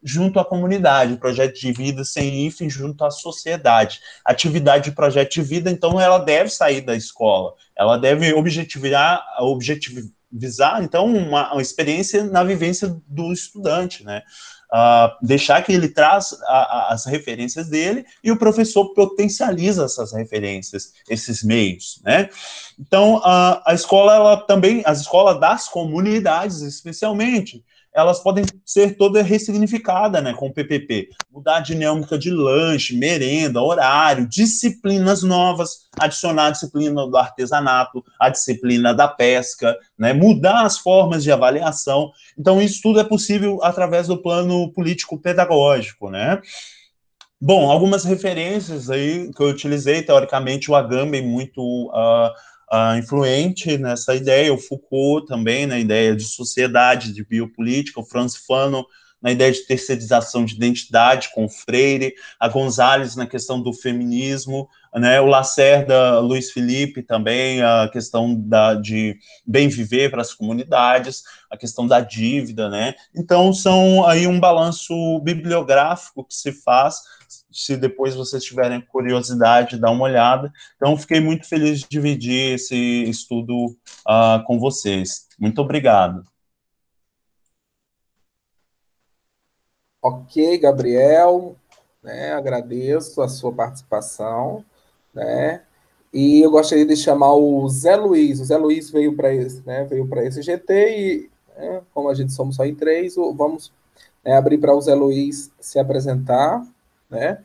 Speaker 2: junto à comunidade, projeto de vida sem hífen junto à sociedade. Atividade de projeto de vida, então, ela deve sair da escola, ela deve objetivizar, então, uma experiência na vivência do estudante, né? Deixar que ele traz as referências dele e o professor potencializa essas referências, esses meios, né? Então, a escola, ela também, as escolas das comunidades, especialmente, elas podem ser toda ressignificada, né, com o PPP. Mudar a dinâmica de lanche, merenda, horário, disciplinas novas, adicionar a disciplina do artesanato, a disciplina da pesca, né, mudar as formas de avaliação. Então, isso tudo é possível através do plano político-pedagógico, né? Bom, algumas referências aí que eu utilizei, teoricamente, o Agamben muito influente nessa ideia, o Foucault também, na ideia de sociedade, de biopolítica, o Franz Fanon na ideia de terceirização de identidade, com o Freire, a Gonzalez na questão do feminismo, né, o Lacerda, Luiz Felipe também, a questão de bem viver para as comunidades, a questão da dívida, né, então são aí um balanço bibliográfico que se faz, se depois vocês tiverem curiosidade, dá uma olhada. Então, fiquei muito feliz de dividir esse estudo com vocês. Muito obrigado.
Speaker 3: Ok, Gabriel, né, agradeço a sua participação, né, e eu gostaria de chamar o Zé Luiz. O Zé Luiz veio para esse, né, veio para esse GT e, né, como a gente somos só em 3, vamos, né, abrir para o Zé Luiz se apresentar, né.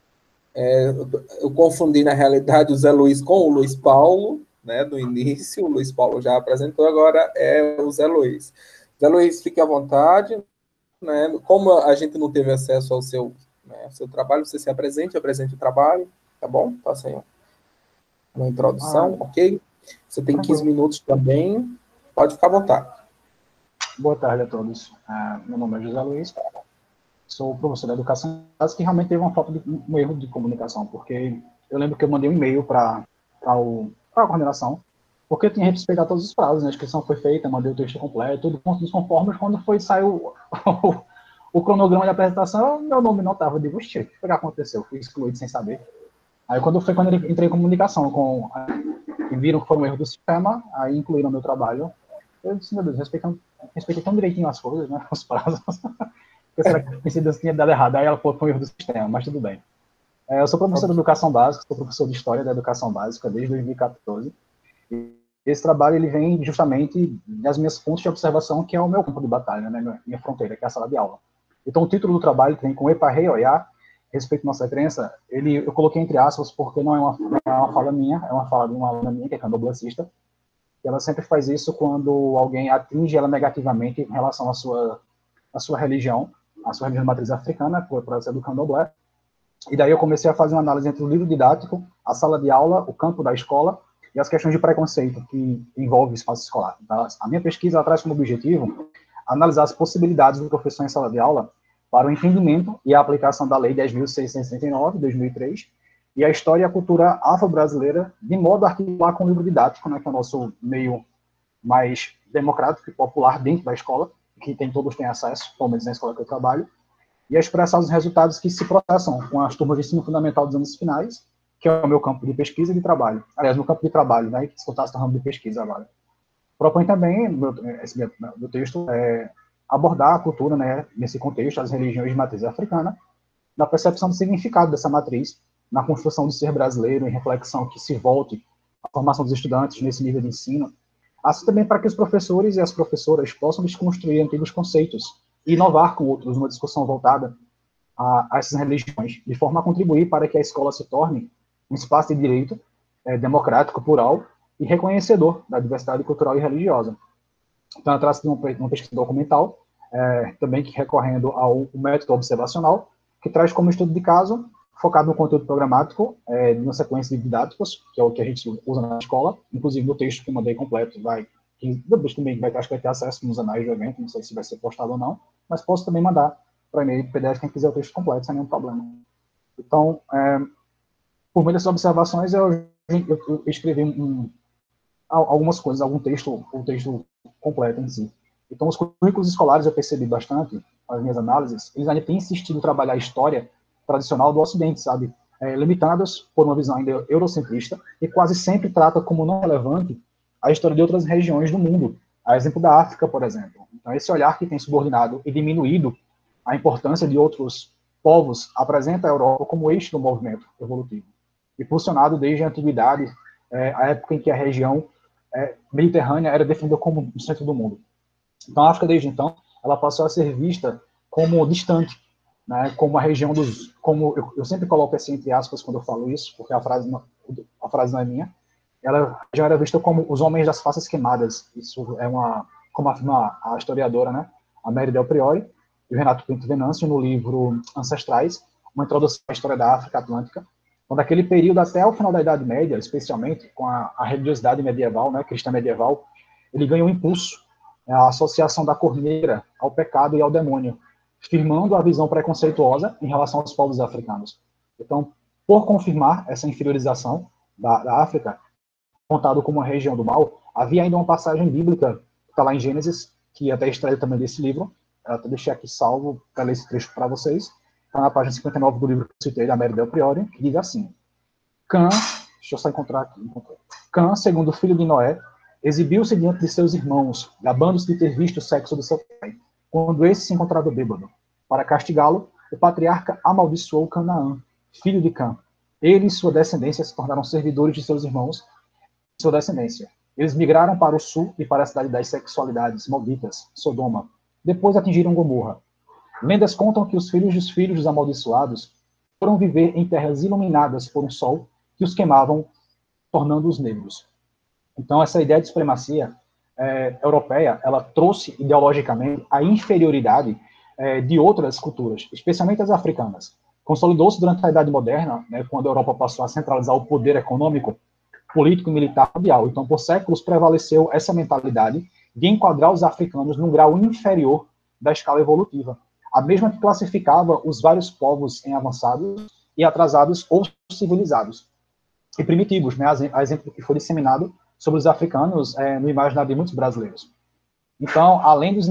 Speaker 3: Eu confundi, na realidade, o Zé Luiz com o Luiz Paulo, né, do início. O Luiz Paulo já apresentou, agora é o Zé Luiz. Zé Luiz, fique à vontade. Né? Como a gente não teve acesso ao seu, né, ao seu trabalho, você se apresente o trabalho, tá bom? Faça aí uma introdução, ok? Você tem 15 minutos também, pode ficar à vontade.
Speaker 4: Boa tarde a todos. Meu nome é José Luiz, sou professor de educação básica e realmente teve uma falta de um erro de comunicação, porque eu lembro que eu mandei um e-mail para a coordenação, porque eu tinha respeitado todos os prazos, né? A inscrição foi feita, mandei o texto completo, tudo com os conformes. Quando saiu o cronograma de apresentação, meu nome não estava. Eu digo, oxe, o que aconteceu? Fui excluído sem saber. Aí quando eu entrei em comunicação e viram que foi um erro do sistema, aí incluíram meu trabalho. Eu disse, meu Deus, respeitei tão direitinho as coisas, né? Os prazos. Será que tinha dado errado? Aí ela falou que foi um erro do sistema, mas tudo bem. Eu sou professor de educação básica, sou professor de história da educação básica desde 2014. Esse trabalho ele vem justamente das minhas fontes de observação, que é o meu campo de batalha, né, minha fronteira, que é a sala de aula. Então, o título do trabalho, que vem com Epa Rei Oiá, respeito à nossa crença, eu coloquei entre aspas, porque não é uma fala minha, é uma fala de uma aluna minha, que é candomblessista, e ela sempre faz isso quando alguém atinge ela negativamente em relação à sua religião, a sua religião de matriz africana, por ser do candomblé. E daí eu comecei a fazer uma análise entre o livro didático, a sala de aula, o campo da escola, e as questões de preconceito que envolvem o espaço escolar. Então, a minha pesquisa traz como objetivo analisar as possibilidades do professor em sala de aula para o entendimento e a aplicação da Lei 10.639, de 2003, e a história e a cultura afro-brasileira, de modo a articular com o livro didático, né, que é o nosso meio mais democrático e popular dentro da escola, que todos têm acesso, pelo menos na escola que eu trabalho, e a expressar os resultados que se processam com as turmas de ensino fundamental dos anos finais, que é o meu campo de pesquisa e de trabalho. Aliás, meu campo de trabalho, né, que se contasse no ramo de pesquisa agora. Propõe também, esse meu texto, abordar a cultura, né, nesse contexto, as religiões de matriz africana, na percepção do significado dessa matriz, na construção do ser brasileiro, em reflexão que se volte à formação dos estudantes nesse nível de ensino, assim também para que os professores e as professoras possam desconstruir antigos conceitos e inovar com outros numa discussão voltada a essas religiões, de forma a contribuir para que a escola se torne um espaço de direito democrático, plural e reconhecedor da diversidade cultural e religiosa. Então, ela traz uma pesquisa documental, também que recorrendo ao método observacional, que traz como estudo de caso, focado no conteúdo programático, na sequência de didáticos, que é o que a gente usa na escola, inclusive no texto que eu mandei completo, que depois também acho que vai ter acesso nos anais do evento, não sei se vai ser postado ou não, mas posso também mandar para e-mail, PDF, quem quiser o texto completo, sem nenhum problema. Então, por meio dessas observações, eu escrevi algumas coisas, o texto completo em si. Então, os currículos escolares eu percebi bastante as minhas análises, eles ainda têm insistido em trabalhar a história tradicional do Ocidente, sabe? Limitadas por uma visão ainda eurocentrista, e quase sempre trata como não relevante a história de outras regiões do mundo, a exemplo da África, por exemplo. Então, esse olhar que tem subordinado e diminuído a importância de outros povos apresenta a Europa como eixo do movimento evolutivo, impulsionado desde a antiguidade, a época em que a região mediterrânea era definida como o centro do mundo. Então, a África, desde então, ela passou a ser vista como distante, né, como a região dos... como eu sempre coloco assim entre aspas quando eu falo isso, porque a frase não é minha. Ela já era vista como os homens das faces queimadas. Isso é como afirma a historiadora, né, a Mary Del Priori, e o Renato Pinto Venâncio, no livro Ancestrais, uma introdução à história da África Atlântica. Então, daquele período até o final da Idade Média, especialmente com a religiosidade medieval, né, cristã medieval, ele ganhou um impulso, a associação da cor negra ao pecado e ao demônio, firmando a visão preconceituosa em relação aos povos africanos. Então, por confirmar essa inferiorização da África, contado como uma região do mal, havia ainda uma passagem bíblica, que está lá em Gênesis, que até extraído também desse livro, eu até deixei aqui salvo para ler esse trecho para vocês, está na página 59 do livro que eu citei, da Mary Del Priori, que diz assim: Cã, deixa eu só encontrar aqui, Cã, segundo o filho de Noé, exibiu-se diante de seus irmãos, gabando-se de ter visto o sexo do seu pai, quando esse se encontrava bêbado. Para castigá-lo, o patriarca amaldiçoou Canaã, filho de Cã. Ele e sua descendência se tornaram servidores de seus irmãos e sua descendência. Eles migraram para o sul e para a cidade das sexualidades malditas, Sodoma. Depois atingiram Gomorra. Lendas contam que os filhos dos amaldiçoados foram viver em terras iluminadas por um sol que os queimavam, tornando-os negros. Então, essa ideia de supremacia europeia, ela trouxe ideologicamente a inferioridade de outras culturas, especialmente as africanas. Consolidou-se durante a Idade Moderna, né, quando a Europa passou a centralizar o poder econômico, político e militar mundial. Então, por séculos, prevaleceu essa mentalidade de enquadrar os africanos num grau inferior da escala evolutiva, a mesma que classificava os vários povos em avançados e atrasados ou civilizados, e primitivos, né, a exemplo que foi disseminado sobre os africanos no imaginário de muitos brasileiros. Então, além dos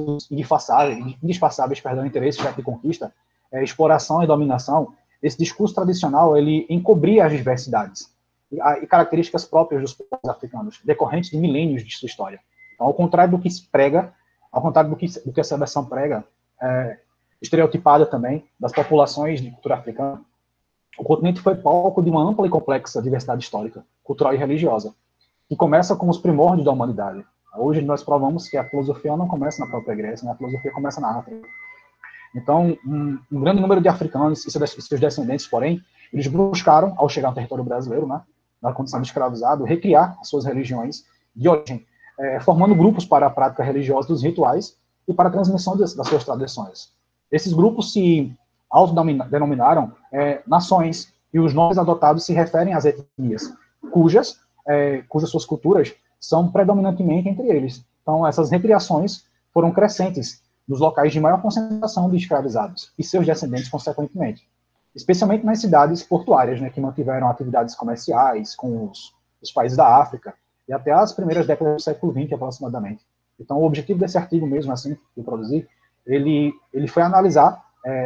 Speaker 4: indispensáveis interesses de conquista, exploração e dominação, esse discurso tradicional ele encobria as diversidades e características próprias dos povos africanos, decorrentes de milênios de sua história. Então, ao contrário do que se prega, ao contrário do que essa versão prega, estereotipada também, das populações de cultura africana, o continente foi palco de uma ampla e complexa diversidade histórica, cultural e religiosa, que começa com os primórdios da humanidade. Hoje nós provamos que a filosofia não começa na própria Grécia, né? A filosofia começa na África. Então, um grande número de africanos e seus descendentes, porém, eles buscaram, ao chegar no território brasileiro, né, na condição de escravizado, recriar as suas religiões de origem, formando grupos para a prática religiosa dos rituais e para a transmissão das suas tradições. Esses grupos se autodenominaram nações, e os nomes adotados se referem às etnias, cujas suas culturas são predominantemente entre eles. Então, essas recriações foram crescentes nos locais de maior concentração de escravizados, e seus descendentes, consequentemente. Especialmente nas cidades portuárias, né, que mantiveram atividades comerciais com os países da África, e até as primeiras décadas do século XX, aproximadamente. Então, o objetivo desse artigo mesmo, assim, que eu produzi, ele foi analisar,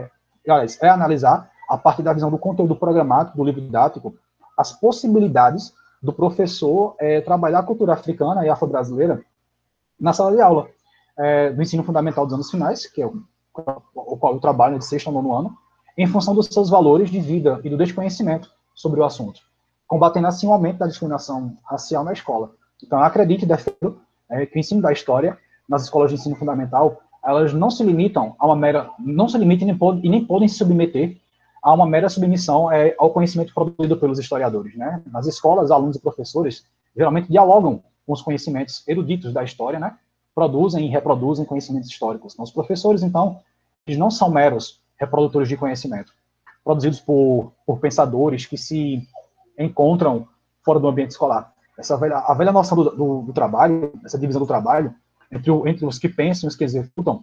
Speaker 4: analisar, a partir da visão do conteúdo programático, do livro didático, as possibilidades do professor trabalhar a cultura africana e afro-brasileira na sala de aula, do ensino fundamental dos anos finais, que é o qual eu trabalho de 6º ao 9º ano, em função dos seus valores de vida e do desconhecimento sobre o assunto, combatendo assim o aumento da discriminação racial na escola. Então, eu acredito e defendo que o ensino da história nas escolas de ensino fundamental, elas não se limitam a uma mera, não se limitam e nem podem se submeter a uma mera submissão ao conhecimento produzido pelos historiadores, né? Nas escolas, alunos e professores geralmente dialogam com os conhecimentos eruditos da história, né? Produzem e reproduzem conhecimentos históricos. Então, os professores, então, eles não são meros reprodutores de conhecimento, produzidos por pensadores que se encontram fora do ambiente escolar. A velha noção do trabalho, essa divisão do trabalho, entre os que pensam e os que executam,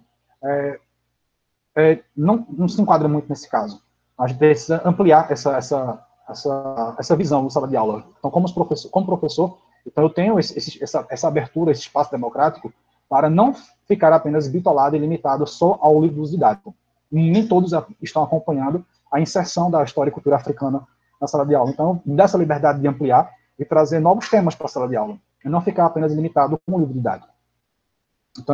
Speaker 4: não se enquadra muito nesse caso. A gente precisa ampliar essa visão na sala de aula. Então, como professor, então eu tenho essa abertura, esse espaço democrático, para não ficar apenas bitolado e limitado só ao livro didático. Nem todos estão acompanhando a inserção da história e cultura africana na sala de aula. Então, dá essa liberdade de ampliar e trazer novos temas para a sala de aula, e não ficar apenas limitado com o livro didático. Então,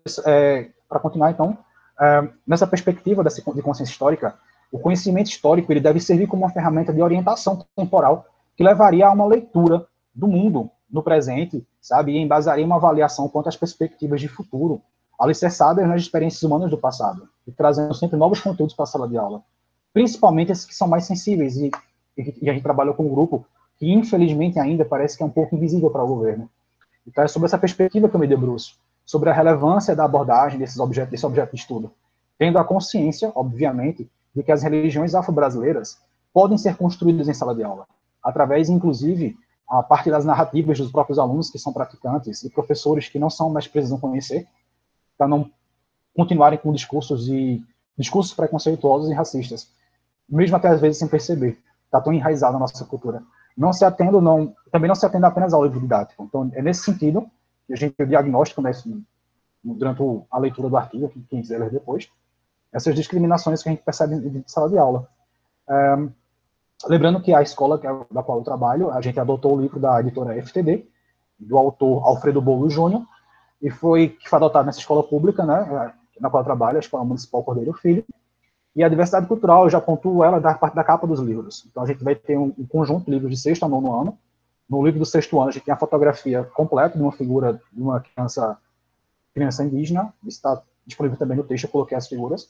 Speaker 4: para continuar, então, nessa perspectiva de consciência histórica, o conhecimento histórico ele deve servir como uma ferramenta de orientação temporal que levaria a uma leitura do mundo no presente, sabe, e embasaria uma avaliação quanto às perspectivas de futuro, alicerçadas nas experiências humanas do passado, e trazendo sempre novos conteúdos para a sala de aula, principalmente esses que são mais sensíveis, e a gente trabalha com um grupo que, infelizmente, ainda parece que é um pouco invisível para o governo. Então, é sobre essa perspectiva que eu me debruço, sobre a relevância da abordagem desse objeto de estudo, tendo a consciência, obviamente, de que as religiões afro-brasileiras podem ser construídas em sala de aula, através, inclusive, a partir das narrativas dos próprios alunos que são praticantes e professores que não são, mas precisam conhecer, para não continuarem com discursos preconceituosos e racistas, mesmo até às vezes sem perceber, está tão enraizado na nossa cultura. Também não se atende apenas ao livro didático. Então, é nesse sentido que a gente tem o diagnóstico, né, durante a leitura do artigo, quem quiser ler depois, essas discriminações que a gente percebe em sala de aula. Lembrando que a escola da qual eu trabalho, a gente adotou o livro da editora FTD, do autor Alfredo Bolo Júnior, que foi adotado nessa escola pública, né, na qual eu trabalho, a Escola Municipal Cordeiro Filho, e a diversidade cultural, eu já pontuo ela da parte da capa dos livros. Então, a gente vai ter um conjunto de livros de 6º a 9º ano. No livro do 6º ano, a gente tem a fotografia completa de uma figura de uma criança indígena. Está disponível também no texto, eu coloquei as figuras.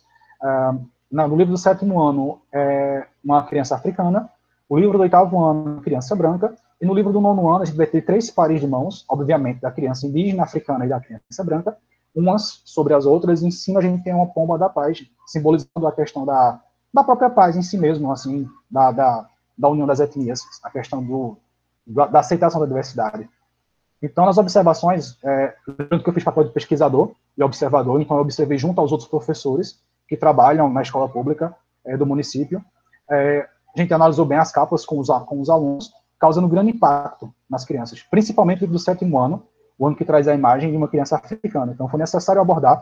Speaker 4: No livro do 7º ano, é uma criança africana. O livro do 8º ano, uma criança branca. E no livro do 9º ano, a gente vai ter 3 pares de mãos, obviamente, da criança indígena, africana e da criança branca, umas sobre as outras, e em cima a gente tem uma pomba da paz, simbolizando a questão da própria paz em si mesmo, assim, da união das etnias, a questão da aceitação da diversidade. Então, nas observações, lembrando que eu fiz papel de pesquisador e observador, então eu observei junto aos outros professores que trabalham na escola pública do município. A gente analisou bem as capas com os alunos, causando grande impacto nas crianças, principalmente do 7º ano, o ano que traz a imagem de uma criança africana. Então, foi necessário abordar,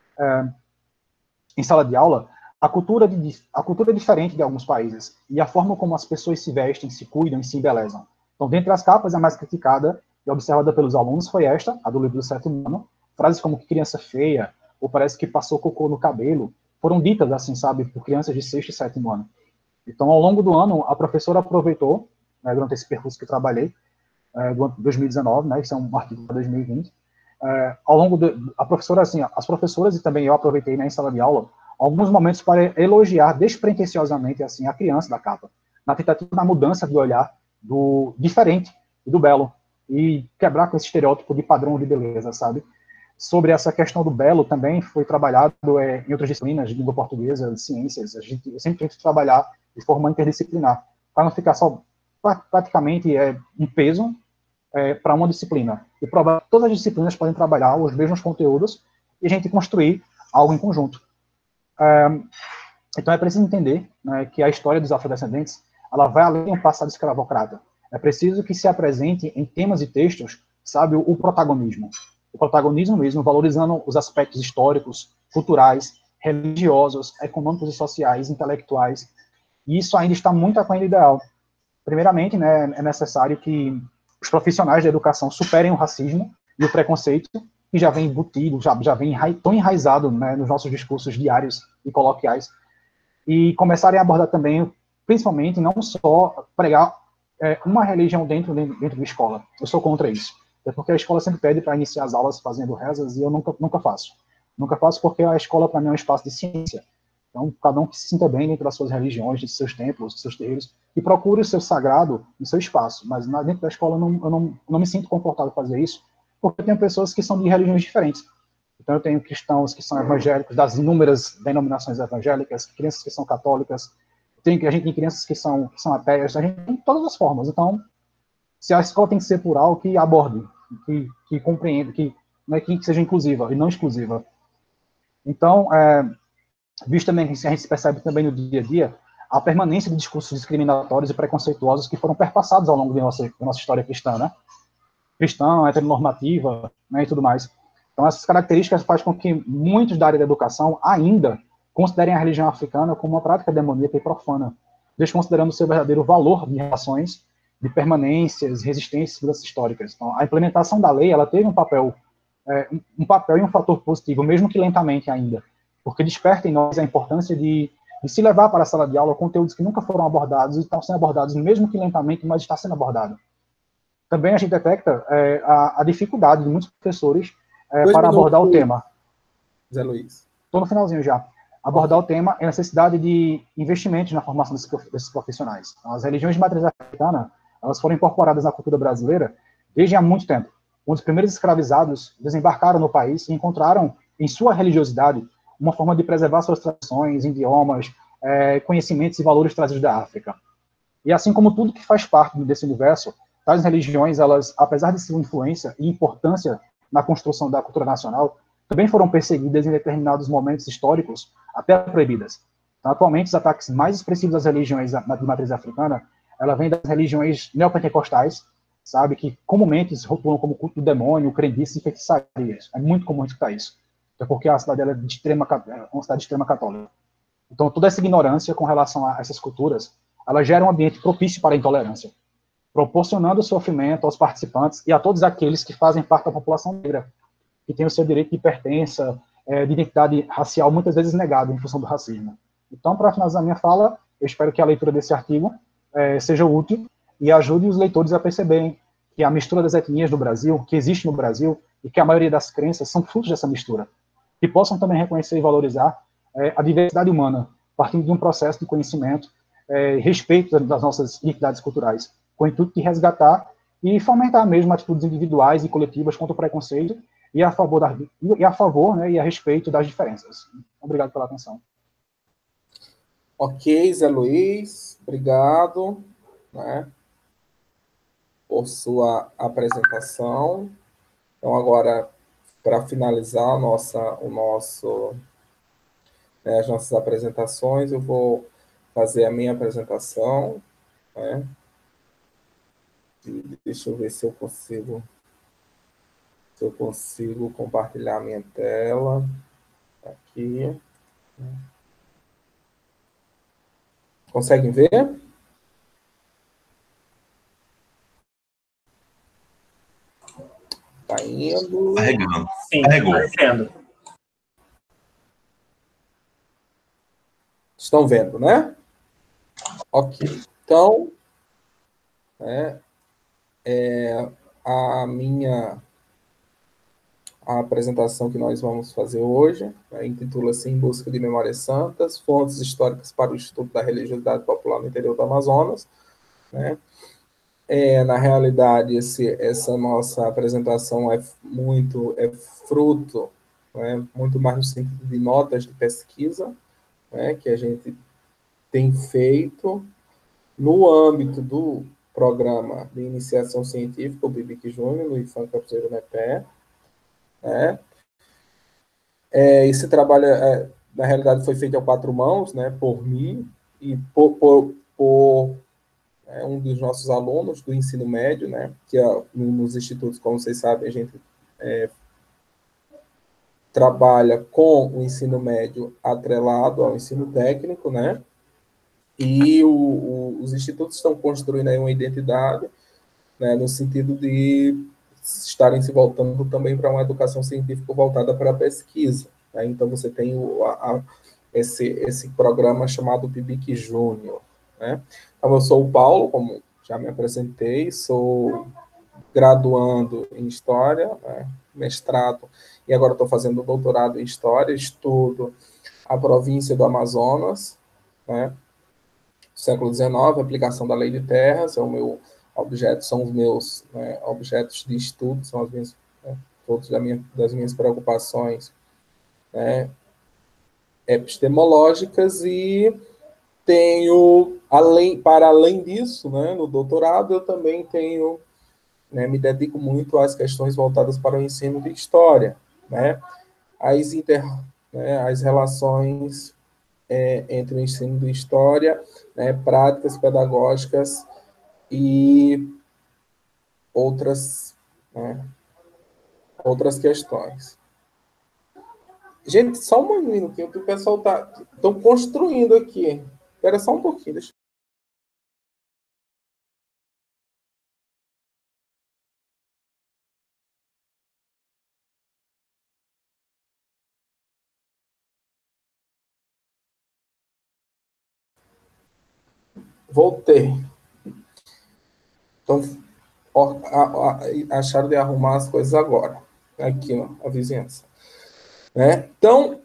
Speaker 4: em sala de aula, a cultura diferente de alguns países, e a forma como as pessoas se vestem, se cuidam e se embelezam. Então, dentre as capas, a mais criticada e observada pelos alunos foi esta, a do livro do 7º ano. Frases como que criança feia, ou parece que passou cocô no cabelo, foram ditas, assim, sabe, por crianças de 6º e 7º ano. Então, ao longo do ano, a professora aproveitou, né, durante esse percurso que eu trabalhei, do ano de 2019, né, isso é um artigo para 2020, ao longo a professora, assim, as professoras, e também eu aproveitei, né, em sala de aula, alguns momentos para elogiar despretensiosamente, assim, a criança da capa, na tentativa da mudança de olhar do diferente e do belo, e quebrar com esse estereótipo de padrão de beleza, sabe? Sobre essa questão do belo também foi trabalhado em outras disciplinas, de língua portuguesa, de ciências. Eu sempre tento trabalhar de forma interdisciplinar, para não ficar só praticamente um peso para uma disciplina. E provar que todas as disciplinas podem trabalhar os mesmos conteúdos e a gente construir algo em conjunto. Então é preciso entender, né, que a história dos afrodescendentes ela vai além do passado escravocrata. É preciso que se apresente em temas e textos, sabe, o protagonismo. O protagonismo mesmo, valorizando os aspectos históricos, culturais, religiosos, econômicos e sociais, intelectuais. E isso ainda está muito aquém do ideal. Primeiramente, né, é necessário que os profissionais da educação superem o racismo e o preconceito que já vem embutido, já vem tão enraizado, né, nos nossos discursos diários e coloquiais, e começarem a abordar também, principalmente, não só pregar uma religião dentro da escola. Eu sou contra isso. É porque a escola sempre pede para iniciar as aulas fazendo rezas, e eu nunca faço. Nunca faço porque a escola, para mim, é um espaço de ciência. Então, cada um que se sinta bem dentro das suas religiões, de seus templos, de seus terreiros, e procure o seu sagrado no seu espaço. Mas dentro da escola eu não me sinto confortável em fazer isso, porque eu tenho pessoas que são de religiões diferentes. Então, eu tenho cristãos que são evangélicos, das inúmeras denominações evangélicas, crianças que são católicas, a gente tem crianças que são ateias, a gente tem todas as formas. Então, se a escola tem que ser plural, que aborde, que compreenda, que seja inclusiva e não exclusiva. Então, visto também que a gente percebe também no dia a dia, a permanência de discursos discriminatórios e preconceituosos que foram perpassados ao longo da nossa história cristã, né? Cristã, heteronormativa, né, e tudo mais. Então, essas características fazem com que muitos da área da educação ainda considerem a religião africana como uma prática demoníaca e profana, desconsiderando o seu verdadeiro valor de relações, de permanências, resistências históricas. Então, a implementação da lei, ela teve um papel e um fator positivo, mesmo que lentamente ainda, porque desperta em nós a importância de se levar para a sala de aula conteúdos que nunca foram abordados e estão sendo abordados, mesmo que lentamente, mas está sendo abordado. Também a gente detecta a dificuldade de muitos professores para abordar o tema.
Speaker 3: Zé Luiz.
Speaker 4: Estou no finalzinho já. Abordar o tema é a necessidade de investimentos na formação desses profissionais. Então, as religiões de matriz africana, elas foram incorporadas na cultura brasileira desde há muito tempo. Os primeiros escravizados desembarcaram no país e encontraram em sua religiosidade uma forma de preservar suas tradições, idiomas, conhecimentos e valores trazidos da África. E assim como tudo que faz parte desse universo, tais religiões, elas, apesar de sua influência e importância na construção da cultura nacional, também foram perseguidas em determinados momentos históricos, até proibidas. Então, atualmente, os ataques mais expressivos às religiões de matriz africana, ela vem das religiões neopentecostais, sabe, que comumente se rotulam como culto do demônio, crendices e feitiçarias. É muito comum escutar isso. Até porque a cidade é uma cidade de extrema católica. Então, toda essa ignorância com relação a essas culturas, ela gera um ambiente propício para a intolerância, proporcionando sofrimento aos participantes e a todos aqueles que fazem parte da população negra, que tem o seu direito de pertença, de identidade racial, muitas vezes negado em função do racismo. Então, para finalizar minha fala, eu espero que a leitura desse artigo seja útil e ajude os leitores a perceberem que a mistura das etnias do Brasil, que existe no Brasil, e que a maioria das crenças são frutos dessa mistura, que possam também reconhecer e valorizar a diversidade humana, partindo de um processo de conhecimento, respeito das nossas identidades culturais, com o intuito de resgatar e fomentar mesmo atitudes individuais e coletivas contra o preconceito e a favor, né, e a respeito das diferenças. Obrigado pela atenção.
Speaker 3: Ok, Zé Luiz, obrigado, né, por sua apresentação. Então, agora, para finalizar as nossas apresentações, eu vou fazer a minha apresentação, né? Deixa eu ver se eu consigo compartilhar minha tela aqui. Conseguem ver? Está indo.
Speaker 2: Carregando.
Speaker 1: Sim,
Speaker 2: Carregou.
Speaker 1: aparecendo.
Speaker 3: Estão vendo, né? Ok. Então, a apresentação que nós vamos fazer hoje, intitula-se Em Busca de Memórias Santas, Fontes Históricas para o Estudo da Religiosidade Popular no Interior do Amazonas, né? Na realidade, essa nossa apresentação é fruto, né, muito mais no sentido de notas de pesquisa, né, que a gente tem feito no âmbito do programa de iniciação científica, o BIBIC Júnior, no IFAM Campos do Nepé. Esse trabalho, na realidade, foi feito a 4 mãos, né, por mim e por um dos nossos alunos do ensino médio, né, que nos institutos, como vocês sabem, a gente trabalha com o ensino médio atrelado ao ensino técnico, né, e os institutos estão construindo aí uma identidade, né, no sentido de estarem se voltando também para uma educação científica voltada para a pesquisa, né? Então, você tem esse programa chamado PIBIC Júnior, né? Então, eu sou o Paulo, como já me apresentei, sou graduando em História, né, mestrado, e agora estou fazendo doutorado em História, estudo a província do Amazonas, né, século XIX, aplicação da Lei de Terras, são os meus, né, objetos de estudo, são as minhas, todas das minhas preocupações, né, epistemológicas, e tenho, para além disso, né, no doutorado, eu também tenho, né, me dedico muito às questões voltadas para o ensino de História, né, as relações entre o ensino de História, né, práticas pedagógicas e outras, né, outras questões. Gente, só um minutinho, que o pessoal estão construindo aqui. Espera só um pouquinho, deixa. Voltei. Então, acharam de arrumar as coisas agora. Aqui, ó, a vizinhança. Né? Então,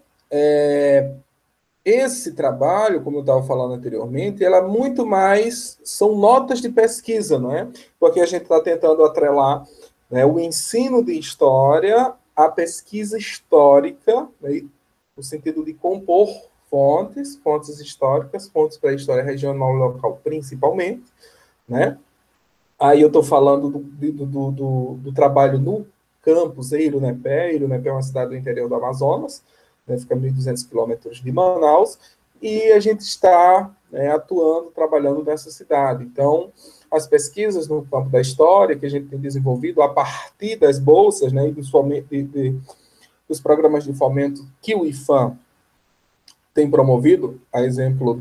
Speaker 3: esse trabalho, como eu estava falando anteriormente, ela muito mais são notas de pesquisa, não é? Porque a gente está tentando atrelar, né, o ensino de história à pesquisa histórica, né, no sentido de compor fontes históricas, fontes para a história regional e local, principalmente, né? Aí eu estou falando do trabalho no campus Irunepé. Irunepé é uma cidade do interior do Amazonas, né, fica a 1.200 quilômetros de Manaus, e a gente está, né, atuando, trabalhando nessa cidade. Então, as pesquisas no campo da história que a gente tem desenvolvido a partir das bolsas, né, e dos programas de fomento que o IFAM tem promovido, a exemplo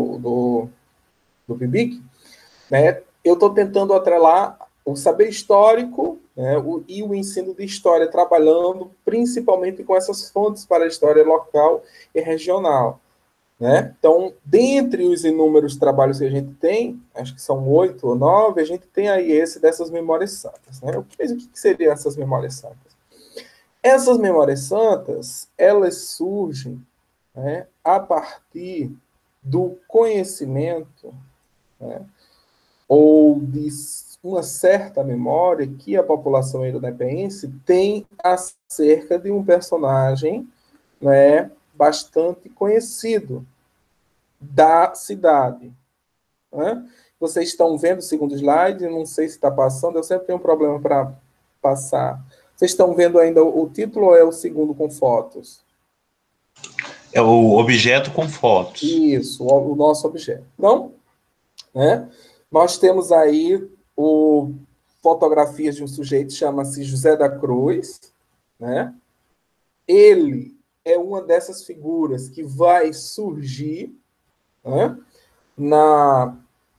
Speaker 3: do PIBIC, né, eu estou tentando atrelar o saber histórico, né, e o ensino de história, trabalhando principalmente com essas fontes para a história local e regional. Né? Então, dentre os inúmeros trabalhos que a gente tem, acho que são 8 ou 9, a gente tem aí esse dessas memórias santas. Né? O que seriam essas memórias santas? Essas memórias santas, elas surgem, né, a partir do conhecimento, né, ou de uma certa memória que a população ironepeense tem acerca de um personagem, né, bastante conhecido da cidade. Né? Vocês estão vendo o segundo slide, não sei se está passando, eu sempre tenho um problema para passar. Vocês estão vendo ainda o título ou é o segundo com fotos?
Speaker 2: É o objeto com fotos.
Speaker 3: Isso, o nosso objeto. Então, né, nós temos aí fotografias de um sujeito, chama-se José da Cruz, né? Ele é uma dessas figuras que vai surgir, né, na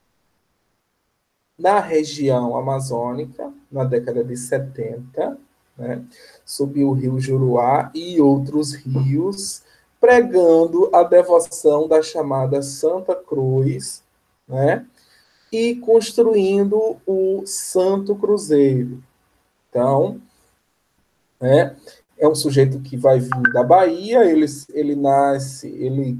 Speaker 3: região amazônica, na década de 70, né, sob o rio Juruá e outros rios, pregando a devoção da chamada Santa Cruz, né, e construindo o Santo Cruzeiro. Então, né, é um sujeito que vai vir da Bahia, ele nasce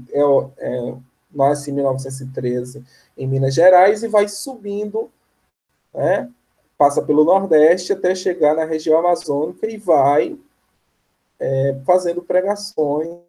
Speaker 3: em 1913 em Minas Gerais e vai subindo, né, passa pelo Nordeste até chegar na região amazônica e vai fazendo pregações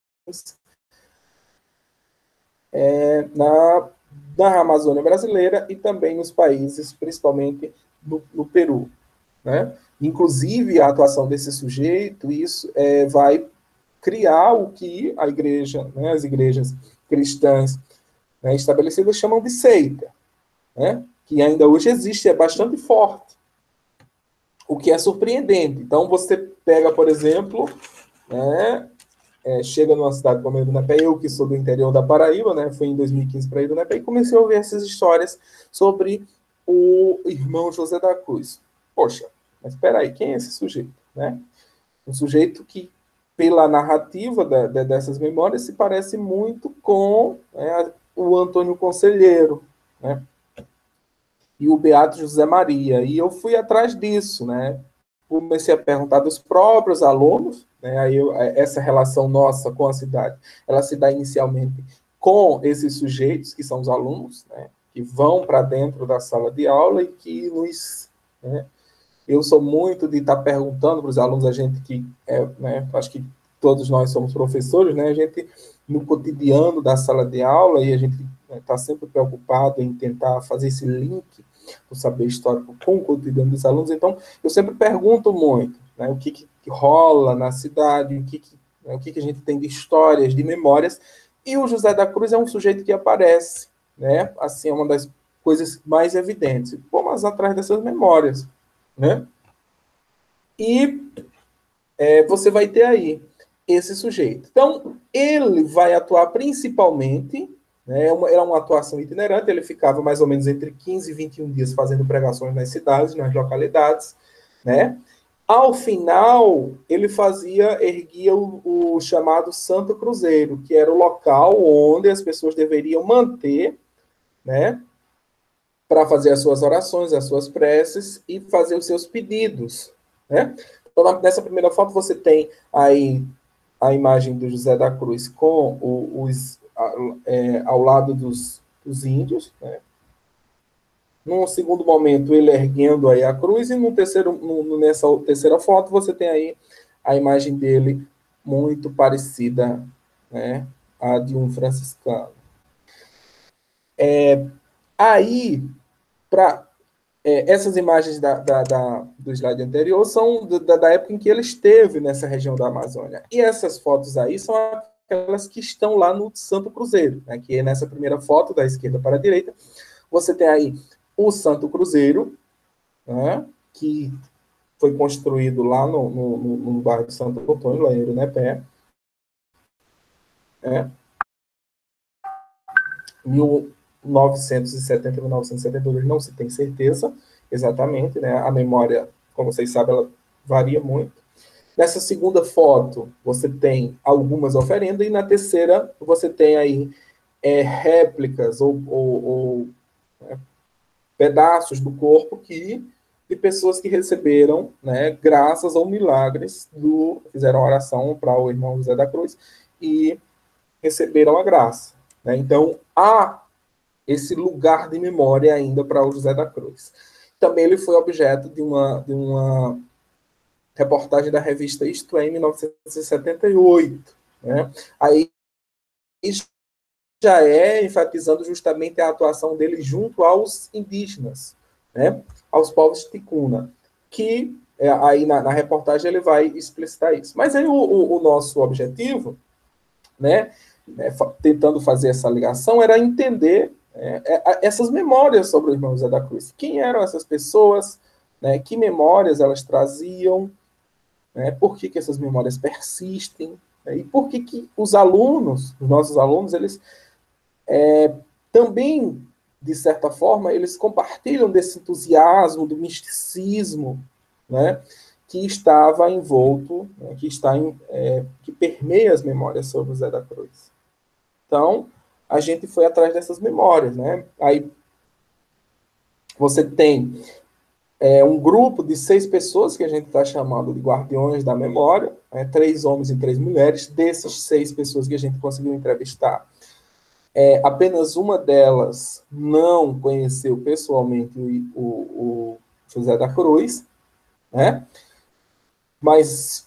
Speaker 3: na Amazônia brasileira e também nos países, principalmente no Peru. Né? Inclusive, a atuação desse sujeito, isso vai criar o que a igreja, né, as igrejas cristãs, né, estabelecidas chamam de seita, né? Que ainda hoje existe, é bastante forte, o que é surpreendente. Então, você pega, por exemplo, né, chega numa cidade como Irunepé, eu que sou do interior da Paraíba, né, fui em 2015 para Irunepé e comecei a ouvir essas histórias sobre o irmão José da Cruz. Poxa, mas espera aí, quem é esse sujeito? Né? Um sujeito que, pela narrativa dessas memórias, se parece muito com, né, o Antônio Conselheiro, né? E o Beato José Maria. E eu fui atrás disso, né? Comecei a perguntar dos próprios alunos, né? Aí essa relação nossa com a cidade, ela se dá inicialmente com esses sujeitos, que são os alunos, né? Que vão para dentro da sala de aula e que nos... Né? Eu sou muito de estar perguntando para os alunos, a gente que né, acho que todos nós somos professores, né? A gente, no cotidiano da sala de aula, e a gente está sempre preocupado em tentar fazer esse link do saber histórico com o cotidiano dos alunos. Então, eu sempre pergunto muito, né, o que rola na cidade, o que a gente tem de histórias, de memórias, e o José da Cruz é um sujeito que aparece, né, assim, é uma das coisas mais evidentes. Vamos atrás dessas memórias, né? E você vai ter aí esse sujeito. Então, ele vai atuar principalmente, né, era uma atuação itinerante, ele ficava mais ou menos entre 15 e 21 dias fazendo pregações nas cidades, nas localidades, né? Ao final, ele erguia o chamado Santo Cruzeiro, que era o local onde as pessoas deveriam manter, né, para fazer as suas orações, as suas preces e fazer os seus pedidos, né? Então, nessa primeira foto, você tem aí a imagem do José da Cruz com ao lado dos índios, né? Num segundo momento, ele erguendo aí a cruz, e nessa terceira foto, você tem aí a imagem dele muito parecida, né, à de um franciscano. Aí, essas imagens do slide anterior são da época em que ele esteve nessa região da Amazônia. E essas fotos aí são aquelas que estão lá no Santo Cruzeiro, né, que é nessa primeira foto, da esquerda para a direita. Você tem aí o Santo Cruzeiro, né, que foi construído lá no bairro de Santo Antônio, lá em Urunepé. 1970 e 1972, não se tem certeza exatamente, né? A memória, como vocês sabem, ela varia muito. Nessa segunda foto, você tem algumas oferendas, e na terceira, você tem aí réplicas ou pedaços do corpo de pessoas que receberam, né, graças ou milagres, fizeram oração para o irmão José da Cruz e receberam a graça, né? Então, há esse lugar de memória ainda para o José da Cruz. Também ele foi objeto de uma reportagem da revista Isto É, em 1978, né? Aí já enfatizando justamente a atuação dele junto aos indígenas, né, aos povos ticuna, que aí na reportagem ele vai explicitar isso. Mas aí o nosso objetivo, né, tentando fazer essa ligação, era entender essas memórias sobre o irmão José da Cruz. Quem eram essas pessoas, né, que memórias elas traziam, né, por que essas memórias persistem, né, e por que os nossos alunos, eles também, de certa forma, eles compartilham desse entusiasmo, do misticismo, né, que estava envolto, né, que permeia as memórias sobre o José da Cruz. Então, a gente foi atrás dessas memórias, né? Aí você tem um grupo de 6 pessoas que a gente está chamando de guardiões da memória, né? 3 homens e 3 mulheres. Dessas 6 pessoas que a gente conseguiu entrevistar, apenas uma delas não conheceu pessoalmente o José da Cruz, né? Mas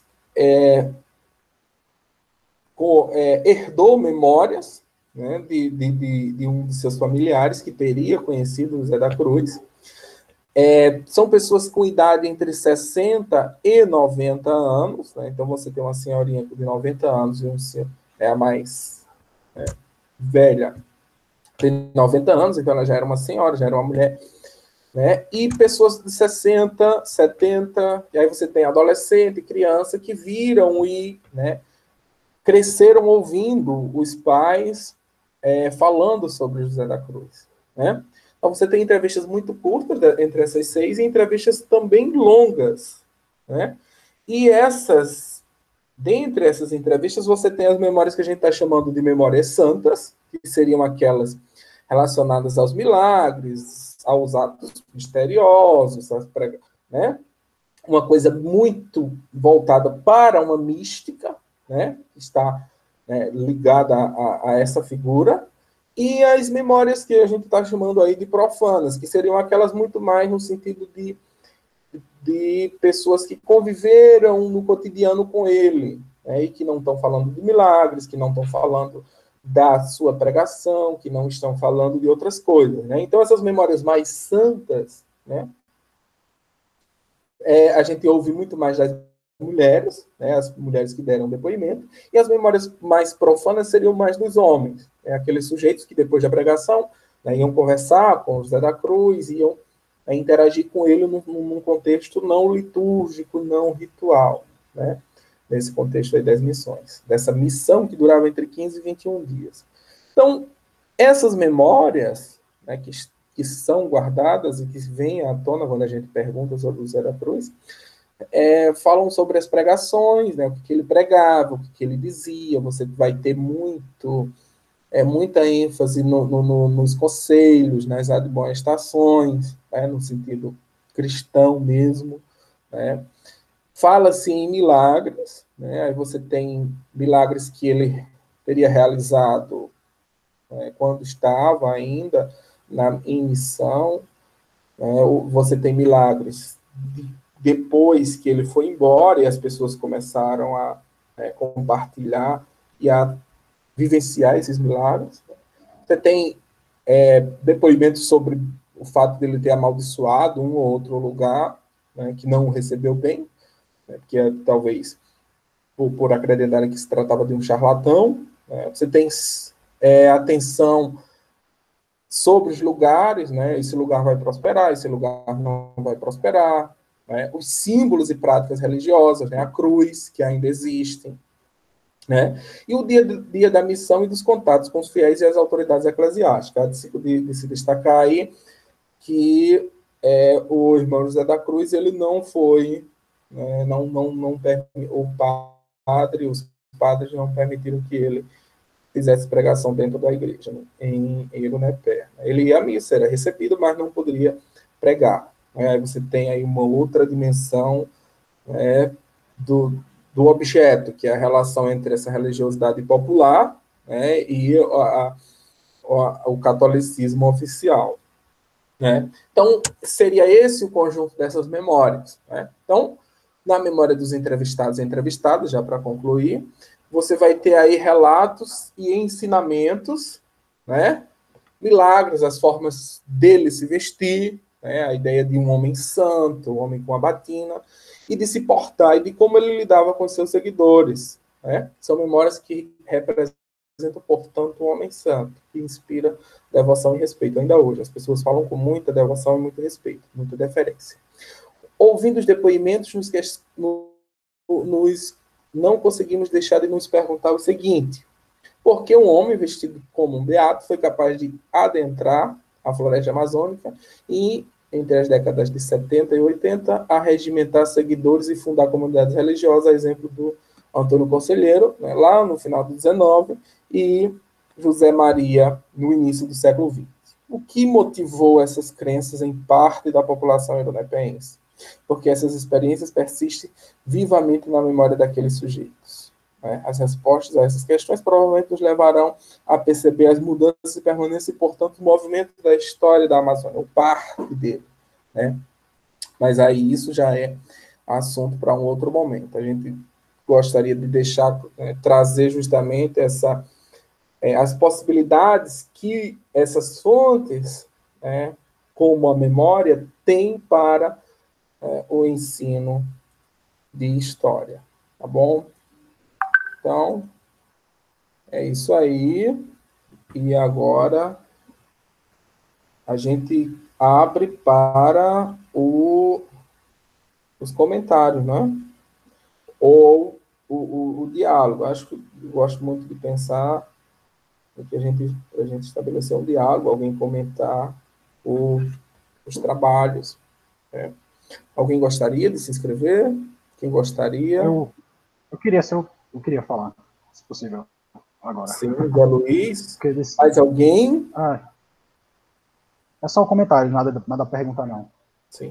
Speaker 3: herdou memórias, né, de um de seus familiares que teria conhecido o José da Cruz. São pessoas com idade entre 60 e 90 anos, né? Então você tem uma senhorinha de 90 anos e a mais velha tem 90 anos, então ela já era uma senhora, já era uma mulher, né? E pessoas de 60, 70, e aí você tem adolescente, criança, que viram e, né, cresceram ouvindo os pais falando sobre José da Cruz, né? Então você tem entrevistas muito curtas entre essas 6 e entrevistas também longas, né? E dentre essas entrevistas, você tem as memórias que a gente está chamando de memórias santas, que seriam aquelas relacionadas aos milagres, aos atos misteriosos, né? Uma coisa muito voltada para uma mística, né? Que está ligada a essa figura, e as memórias que a gente está chamando aí de profanas, que seriam aquelas muito mais no sentido de pessoas que conviveram no cotidiano com ele, né, e que não estão falando de milagres, que não estão falando da sua pregação, que não estão falando de outras coisas, né? Então, essas memórias mais santas, né, a gente ouve muito mais das mulheres, né, as mulheres que deram depoimento, e as memórias mais profanas seriam mais dos homens, aqueles sujeitos que depois da pregação, né, iam conversar com o José da Cruz, iam interagir com ele num contexto não litúrgico, não ritual, né? nesse contexto aí das missões, dessa missão que durava entre 15 e 21 dias. Então, essas memórias, né, que são guardadas e que vêm à tona quando a gente pergunta sobre o Zé da Cruz, falam sobre as pregações, né, o que ele pregava, o que ele dizia. Você vai ter muita ênfase nos conselhos, nas admoestações, né, no sentido cristão mesmo, né. Fala-se em milagres, né, aí você tem milagres que ele teria realizado, né, quando estava ainda em missão, né, você tem milagres depois que ele foi embora e as pessoas começaram a compartilhar e a vivenciar esses milagres. Você tem depoimentos sobre o fato dele ter amaldiçoado um ou outro lugar, né, que não o recebeu bem, né, que talvez por acreditarem que se tratava de um charlatão. Né. Você tem atenção sobre os lugares, né, esse lugar vai prosperar, esse lugar não vai prosperar, né, os símbolos e práticas religiosas, né, a cruz, que ainda existem, né, e o dia da missão e dos contatos com os fiéis e as autoridades eclesiásticas. Há de se destacar aí que o irmão José da Cruz, ele não foi, né, os padres não permitiram que ele fizesse pregação dentro da igreja, né, em Irunepé. Ele ia à missa, era recebido, mas não poderia pregar. Aí você tem aí uma outra dimensão, né, do objeto, que é a relação entre essa religiosidade popular, né, e o catolicismo oficial. Né? Então, seria esse o conjunto dessas memórias. Né? Então, na memória dos entrevistados e entrevistadas, já para concluir, você vai ter aí relatos e ensinamentos, né? Milagres, as formas dele se vestir, né? A ideia de um homem santo, um homem com a batina, e de se portar, e de como ele lidava com seus seguidores. Né? São memórias que representam, portanto, um homem santo, que inspira devoção e respeito. Ainda hoje, as pessoas falam com muita devoção e muito respeito, muita deferência. Ouvindo os depoimentos, não conseguimos deixar de nos perguntar o seguinte: por que um homem vestido como um beato foi capaz de adentrar a floresta amazônica e, entre as décadas de 70 e 80, arregimentar seguidores e fundar comunidades religiosas, a exemplo do Antônio Conselheiro, né, lá no final do XIX, e José Maria, no início do século XX. O que motivou essas crenças em parte da população ironepeense? Porque essas experiências persistem vivamente na memória daqueles sujeitos. Né? As respostas a essas questões provavelmente nos levarão a perceber as mudanças e permanência e, portanto, o movimento da história da Amazônia, o parte dele. Né? Mas aí isso já é assunto para um outro momento. A gente gostaria de deixar, trazer justamente as possibilidades que essas fontes, como a memória, têm para o ensino de história, tá bom? Então, é isso aí. E agora a gente abre para os comentários, né? Ou o diálogo. Acho que eu gosto muito de pensar que a gente estabelecer um diálogo, alguém comentar os trabalhos. Né? Alguém gostaria de se inscrever? Quem gostaria?
Speaker 4: Eu queria falar, se possível, agora.
Speaker 3: Sim, Zé Luiz. Mais alguém?
Speaker 4: É só um comentário, nada a perguntar, não.
Speaker 3: Sim.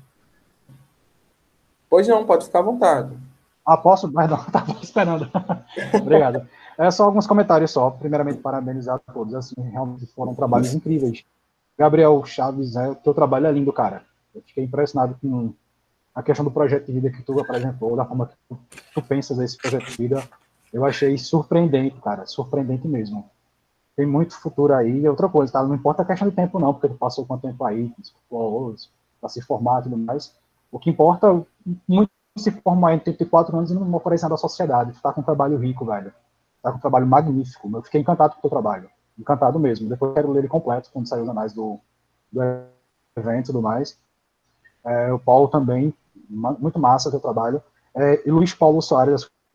Speaker 3: Pois não, pode ficar à vontade.
Speaker 4: Posso? Mas não, estava esperando. Obrigado. É só alguns comentários só. Primeiramente, parabenizar a todos. Assim, realmente foram trabalhos incríveis. Gabriel Chaves, o teu trabalho é lindo, cara. Eu fiquei impressionado com a questão do projeto de vida que tu apresentou, da forma que tu pensas esse projeto de vida. Eu achei surpreendente, cara. Surpreendente mesmo. Tem muito futuro aí. E outra coisa, tá? Não importa a questão de tempo, não, porque tu passou quanto tempo aí, para se formar e tudo mais. O que importa, muito se formar em 34 anos e não oferecer nada à sociedade. Tu tá com um trabalho rico, velho. Tá com um trabalho magnífico. Eu fiquei encantado com o teu trabalho. Encantado mesmo. Depois eu quero ler ele completo, quando sair os anais do evento e tudo mais. O Paulo também, muito massa o teu trabalho. E Luiz Paulo Soares,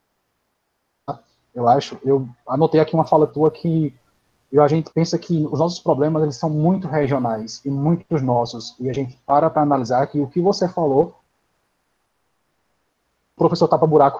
Speaker 4: eu acho, eu anotei aqui uma fala tua que a gente pensa que os nossos problemas eles são muito regionais e muitos nossos, e a gente para analisar que o que você falou, o professor tapa-buraco,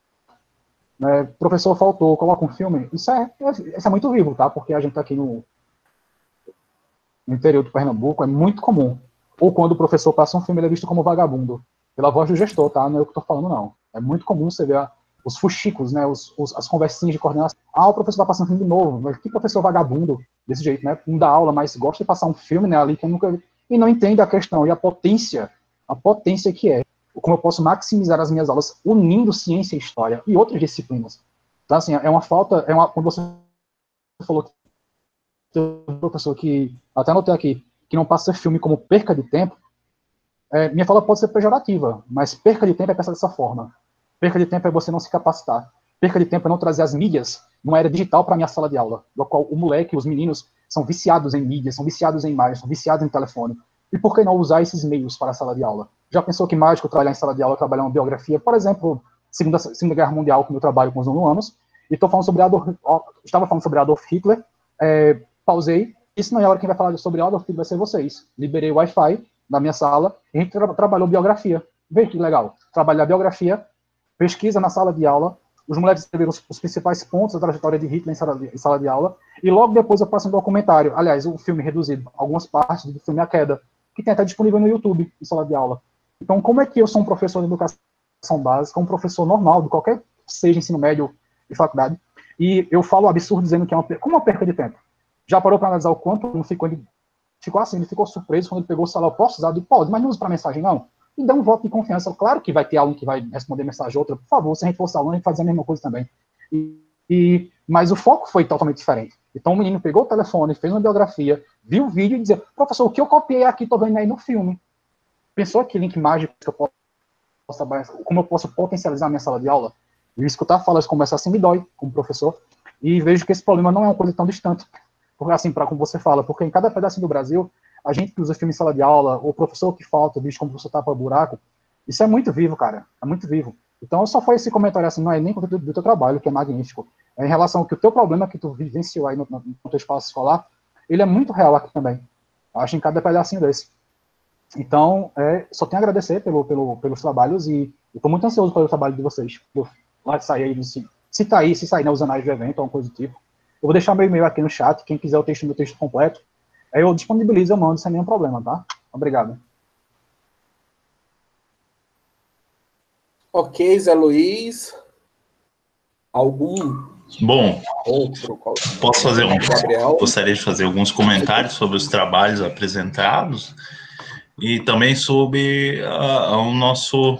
Speaker 4: né, professor faltou, coloca um filme, isso é muito vivo, tá? Porque a gente tá aqui no interior do Pernambuco, é muito comum. Ou quando o professor passa um filme, ele é visto como vagabundo, pela voz do gestor, tá? Não é o que eu tô falando, não. É muito comum você ver os fuxicos, né, as conversinhas de coordenação. Ah, o professor tá passando um filme de novo, mas que professor vagabundo, desse jeito, né? Não dá aula, mas gosta de passar um filme, né, ali que eu nunca vi, e não entende a questão e a potência que é, como eu posso maximizar as minhas aulas unindo ciência e história e outras disciplinas. Então, assim, quando você falou que tem um professor que, até anotei aqui, que não passa filme como perca de tempo, minha fala pode ser pejorativa, mas perca de tempo é pensar dessa forma. Perca de tempo é você não se capacitar. Perca de tempo é não trazer as mídias numa era digital para a minha sala de aula, do qual o moleque, os meninos, são viciados em mídias, são viciados em imagens, são viciados em telefone. E por que não usar esses meios para a sala de aula? Já pensou que mágico trabalhar em sala de aula, trabalhar uma biografia, por exemplo, Segunda Guerra Mundial, como eu trabalho com os alunos, e estava falando sobre Adolf Hitler, pausei, isso não é a hora que vai falar sobre Adolf Hitler, vai ser vocês. Liberei o Wi-Fi na minha sala, e a gente trabalhou biografia. Veja que legal, trabalhar biografia, pesquisa na sala de aula, os moleques escreveram os principais pontos da trajetória de Hitler em sala de aula, e logo depois eu passo um documentário, aliás, um filme reduzido, algumas partes do filme A Queda, que tem até disponível no YouTube, em sala de aula. Então, como é que eu sou um professor de educação básica, um professor normal, de qualquer seja ensino médio e faculdade, e eu falo absurdo dizendo que é uma perca de tempo? Já parou para analisar o quanto não ficou, ele ficou surpreso quando ele pegou o celular, posso usar? Pode, mas não usa para mensagem, não. E dá um voto de confiança. Claro que vai ter aluno que vai responder mensagem outra, por favor, se a gente fosse aluno, a gente fazia a mesma coisa também. Mas o foco foi totalmente diferente. Então o menino pegou o telefone, fez uma biografia, viu o vídeo e dizia, professor, o que eu copiei aqui, tô vendo aí no filme. Pensou que link mágico que eu posso trabalhar, como eu posso potencializar a minha sala de aula? E escutar falas como essa assim me dói, como professor, e vejo que esse problema não é uma coisa tão distante. Porque, assim, como você fala, porque em cada pedacinho do Brasil, a gente que usa filme em sala de aula, o professor que falta, visto como você tapa buraco, isso é muito vivo, cara, é muito vivo. Então, só foi esse comentário, assim, não é nem do teu trabalho, que é magnífico, é em relação ao que o teu problema que tu vivenciou aí no teu espaço escolar, ele é muito real aqui também, acho, em cada pedacinho desse. Então, só tenho a agradecer pelos trabalhos e eu estou muito ansioso pelo trabalho de vocês, lá de sair aí, se sair, né, os anais do evento, alguma coisa do tipo. Eu vou deixar meu e-mail aqui no chat, quem quiser meu texto completo, aí eu disponibilizo, eu mando sem nenhum problema, tá? Obrigado.
Speaker 3: Ok, Zé Luiz. Algum
Speaker 2: Bom,
Speaker 3: outro?
Speaker 2: posso fazer
Speaker 3: Gabriel?
Speaker 2: gostaria de fazer alguns comentários sobre os trabalhos apresentados e também sobre o nosso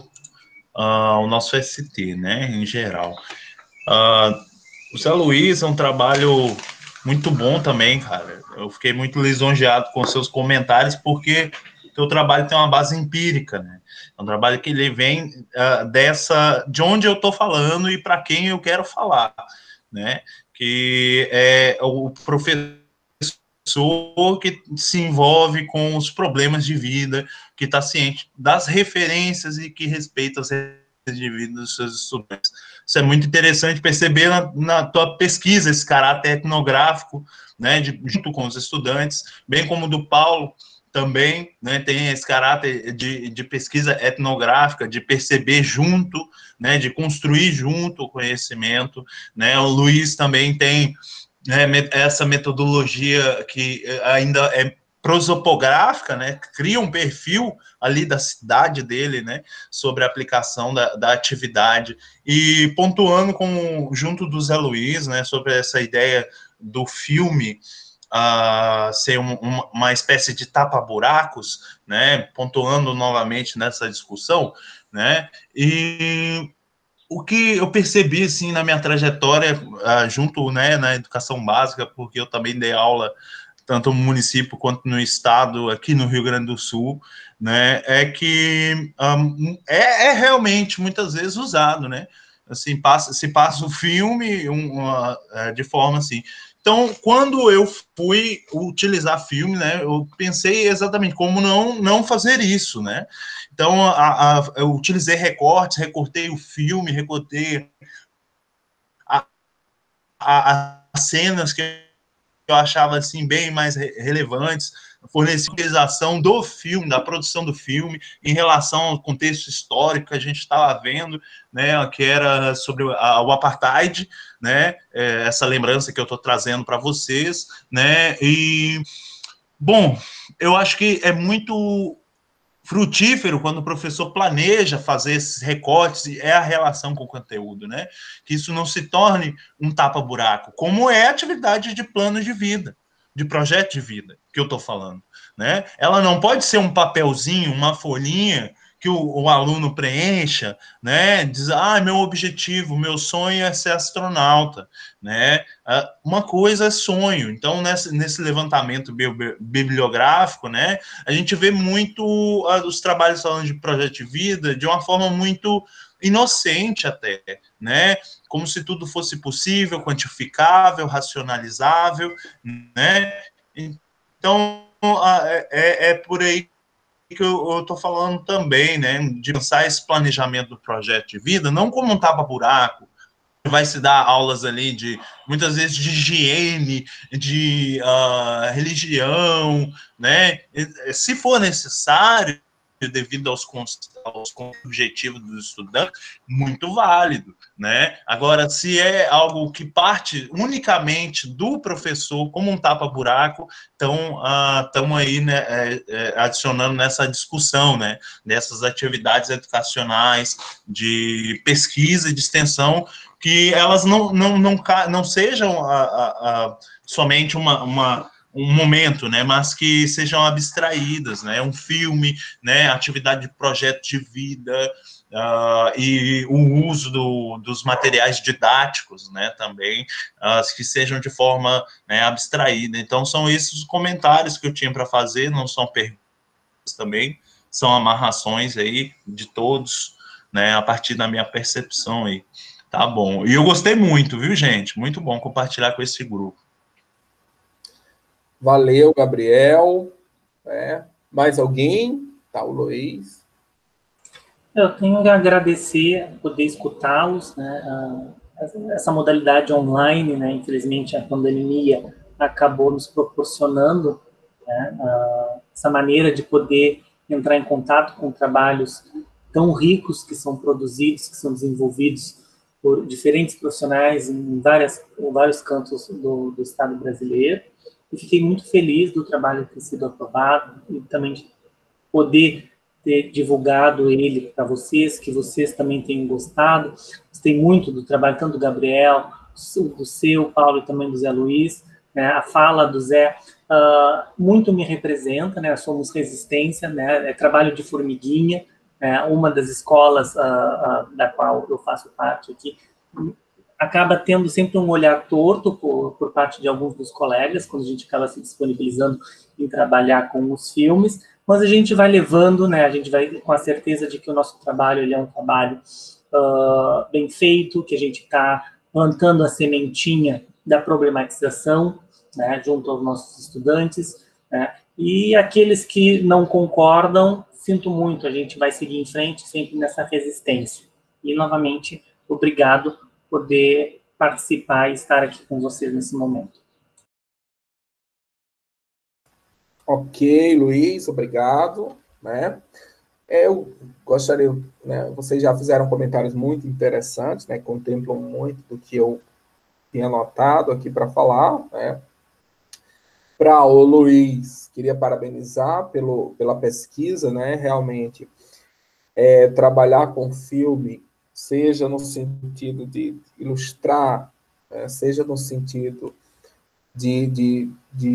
Speaker 2: ST, né, em geral. O Zé Luiz é um trabalho muito bom também, cara. Eu fiquei muito lisonjeado com seus comentários, porque o teu trabalho tem uma base empírica, né? É um trabalho que ele vem de onde eu estou falando e para quem eu quero falar, né? Que é o professor que se envolve com os problemas de vida, que está ciente das referências e que respeita as referências de vida dos seus estudantes. Isso é muito interessante perceber na tua pesquisa, esse caráter etnográfico, né, junto com os estudantes, bem como do Paulo também, né, tem esse caráter de pesquisa etnográfica, de perceber junto, né, de construir junto o conhecimento, né, o Luiz também tem essa metodologia que ainda é prosopográfica, né, cria um perfil ali da cidade dele, né, sobre a aplicação da atividade, e pontuando junto do Zé Luiz, né, sobre essa ideia do filme ser uma espécie de tapa-buracos, né, pontuando novamente nessa discussão, né, e o que eu percebi, assim, na minha trajetória, junto, né, na educação básica, porque eu também dei aula tanto no município quanto no estado, aqui no Rio Grande do Sul, né, é que é realmente, muitas vezes, usado, né, assim, se passa o filme de forma assim. Então, quando eu fui utilizar filme, né, eu pensei exatamente como não fazer isso, né. Então, eu utilizei recortei o filme, recortei as cenas que eu achava assim bem mais relevantes, fornecer a utilização do filme, da produção do filme, em relação ao contexto histórico que a gente estava vendo, né, que era sobre o apartheid, né, essa lembrança que eu estou trazendo para vocês, né, e, bom, eu acho que é muito frutífero quando o professor planeja fazer esses recortes, é a relação com o conteúdo, né? Que isso não se torne um tapa-buraco, como é a atividade de plano de vida, de projeto de vida, que eu estou falando, né? Ela não pode ser um papelzinho, uma folhinha que o aluno preencha, né? Diz, meu objetivo, meu sonho é ser astronauta, né? Uma coisa é sonho. Então, nesse levantamento bibliográfico, né? A gente vê muito os trabalhos falando de projeto de vida de uma forma muito inocente até, né? Como se tudo fosse possível, quantificável, racionalizável, né? Então, é por aí que eu estou falando também, né? De pensar esse planejamento do projeto de vida não como um tapa-buraco, vai se dar aulas ali de, muitas vezes, de higiene, de religião, né? Se for necessário, devido aos objetivos dos estudantes, muito válido, né? Agora, se é algo que parte unicamente do professor como um tapa-buraco, então estamos aí, né, adicionando nessa discussão, né, dessas atividades educacionais de pesquisa e de extensão, que elas não sejam somente um momento, né, mas que sejam abstraídas, né, um filme, né, atividade de projeto de vida, e o uso dos materiais didáticos, né, também, que sejam de forma, né, abstraída. Então, são esses os comentários que eu tinha para fazer, não são perguntas também, são amarrações aí de todos, né, a partir da minha percepção aí. Tá bom. E eu gostei muito, viu, gente? Muito bom compartilhar com esse grupo.
Speaker 3: Valeu, Gabriel. Mais alguém? Tá, o Luiz.
Speaker 1: Eu tenho que agradecer poder escutá-los, né? Essa modalidade online, né? Infelizmente, a pandemia acabou nos proporcionando, né, essa maneira de poder entrar em contato com trabalhos tão ricos que são produzidos, que são desenvolvidos por diferentes profissionais em vários cantos do Estado brasileiro. E fiquei muito feliz do trabalho ter sido aprovado e também de poder ter divulgado ele para vocês, que vocês também tenham gostado. Gostei muito do trabalho, tanto do Gabriel, do seu, Paulo, e também do Zé Luiz. Né? A fala do Zé muito me representa, né? Somos resistência, né? É trabalho de formiguinha. Uma das escolas da qual eu faço parte aqui acaba tendo sempre um olhar torto por parte de alguns dos colegas, quando a gente acaba se disponibilizando em trabalhar com os filmes, mas a gente vai levando, né, a gente vai com a certeza de que o nosso trabalho ele é um trabalho bem feito, que a gente está plantando a sementinha da problematização, né, junto aos nossos estudantes, né, e aqueles que não concordam, sinto muito, a gente vai seguir em frente sempre nessa resistência. E, novamente, obrigado por poder participar e estar aqui com vocês nesse momento.
Speaker 3: Ok, Luiz, obrigado. Né? Eu gostaria, né, vocês já fizeram comentários muito interessantes, né, contemplam muito do que eu tinha anotado aqui para falar. Né? Para o Luiz, queria parabenizar pela pesquisa, né, realmente, trabalhar com filme, seja no sentido de ilustrar, seja no sentido de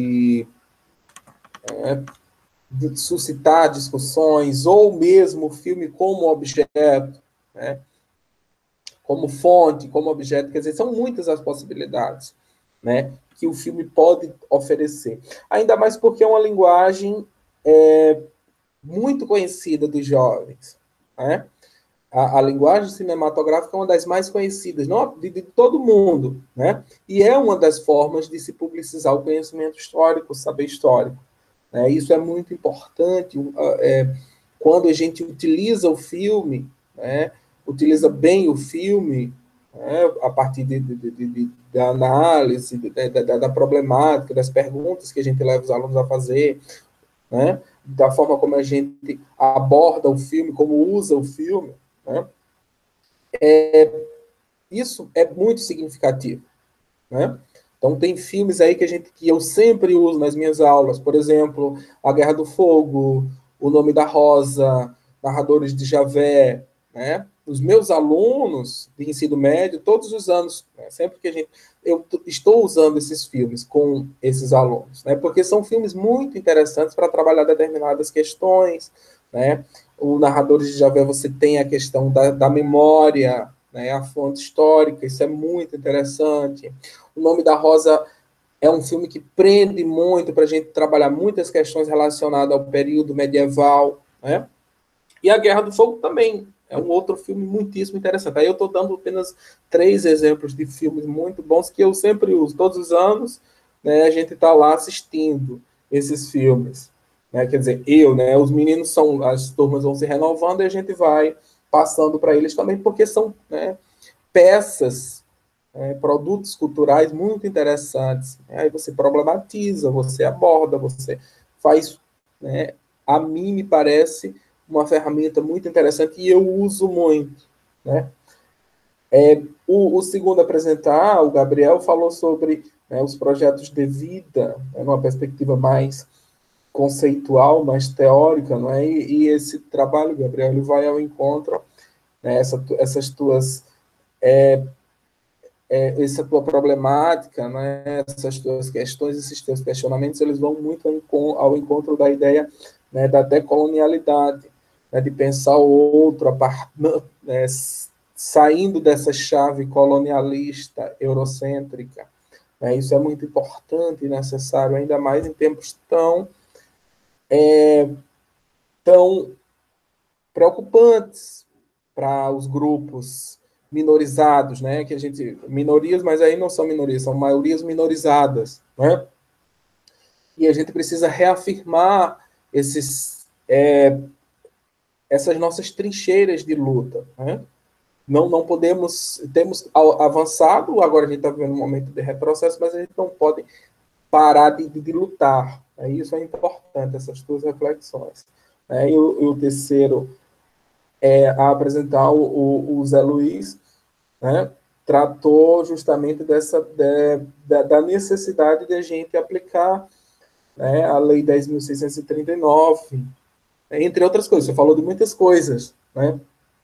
Speaker 3: suscitar discussões, ou mesmo o filme como objeto, né? Como fonte, como objeto, quer dizer, são muitas as possibilidades, né, que o filme pode oferecer. Ainda mais porque é uma linguagem muito conhecida dos jovens, né? A linguagem cinematográfica é uma das mais conhecidas, não de todo mundo, né? E é uma das formas de se publicizar o conhecimento histórico, o saber histórico. Né? Isso é muito importante quando a gente utiliza o filme, né? Utiliza bem o filme, né, a partir da análise, da problemática, das perguntas que a gente leva os alunos a fazer, né, da forma como a gente aborda o filme, como usa o filme, né, isso é muito significativo, né? Então, tem filmes aí que eu sempre uso nas minhas aulas, por exemplo, A Guerra do Fogo, O Nome da Rosa, Narradores de Javé, né? Os meus alunos de ensino médio, todos os anos, né? Sempre que eu estou usando esses filmes com esses alunos, né? Porque são filmes muito interessantes para trabalhar determinadas questões, né? O Narradores de Javé, você tem a questão da memória, né? A fonte histórica, isso é muito interessante. O Nome da Rosa é um filme que prende muito para a gente trabalhar muitas questões relacionadas ao período medieval, né? E A Guerra do Fogo também é um outro filme muitíssimo interessante. Aí eu estou dando apenas 3 exemplos de filmes muito bons que eu sempre uso. Todos os anos, né, a gente está lá assistindo esses filmes. Né? Quer dizer, né, os meninos as turmas vão se renovando e a gente vai passando para eles também, porque são, né, peças, produtos culturais muito interessantes. Aí você problematiza, você aborda, você faz, né, a mim me parece uma ferramenta muito interessante e eu uso muito, né? O segundo a apresentar, o Gabriel, falou sobre, né, os projetos de vida, né, numa perspectiva mais conceitual, mais teórica, não é? E esse trabalho, Gabriel, ele vai ao encontro, né, essas tuas essa tua problemática, né, essas tuas questões, esses teus questionamentos, eles vão muito ao encontro da ideia, né, da decolonialidade, né, de pensar o outro, né, saindo dessa chave colonialista, eurocêntrica. Né, isso é muito importante e necessário, ainda mais em tempos tão preocupantes para os grupos minorizados, né? Que minorias, mas aí não são minorias, são maiorias minorizadas, né? E a gente precisa reafirmar essas nossas trincheiras de luta, né? Não podemos, temos avançado, agora a gente está vivendo um momento de retrocesso, mas a gente não pode parar de lutar. Né? Isso é importante, essas duas reflexões. Né? E o terceiro a apresentar o Zé Luiz, né, tratou justamente da necessidade de a gente aplicar, né, a Lei 10.639, entre outras coisas. Você falou de muitas coisas, né?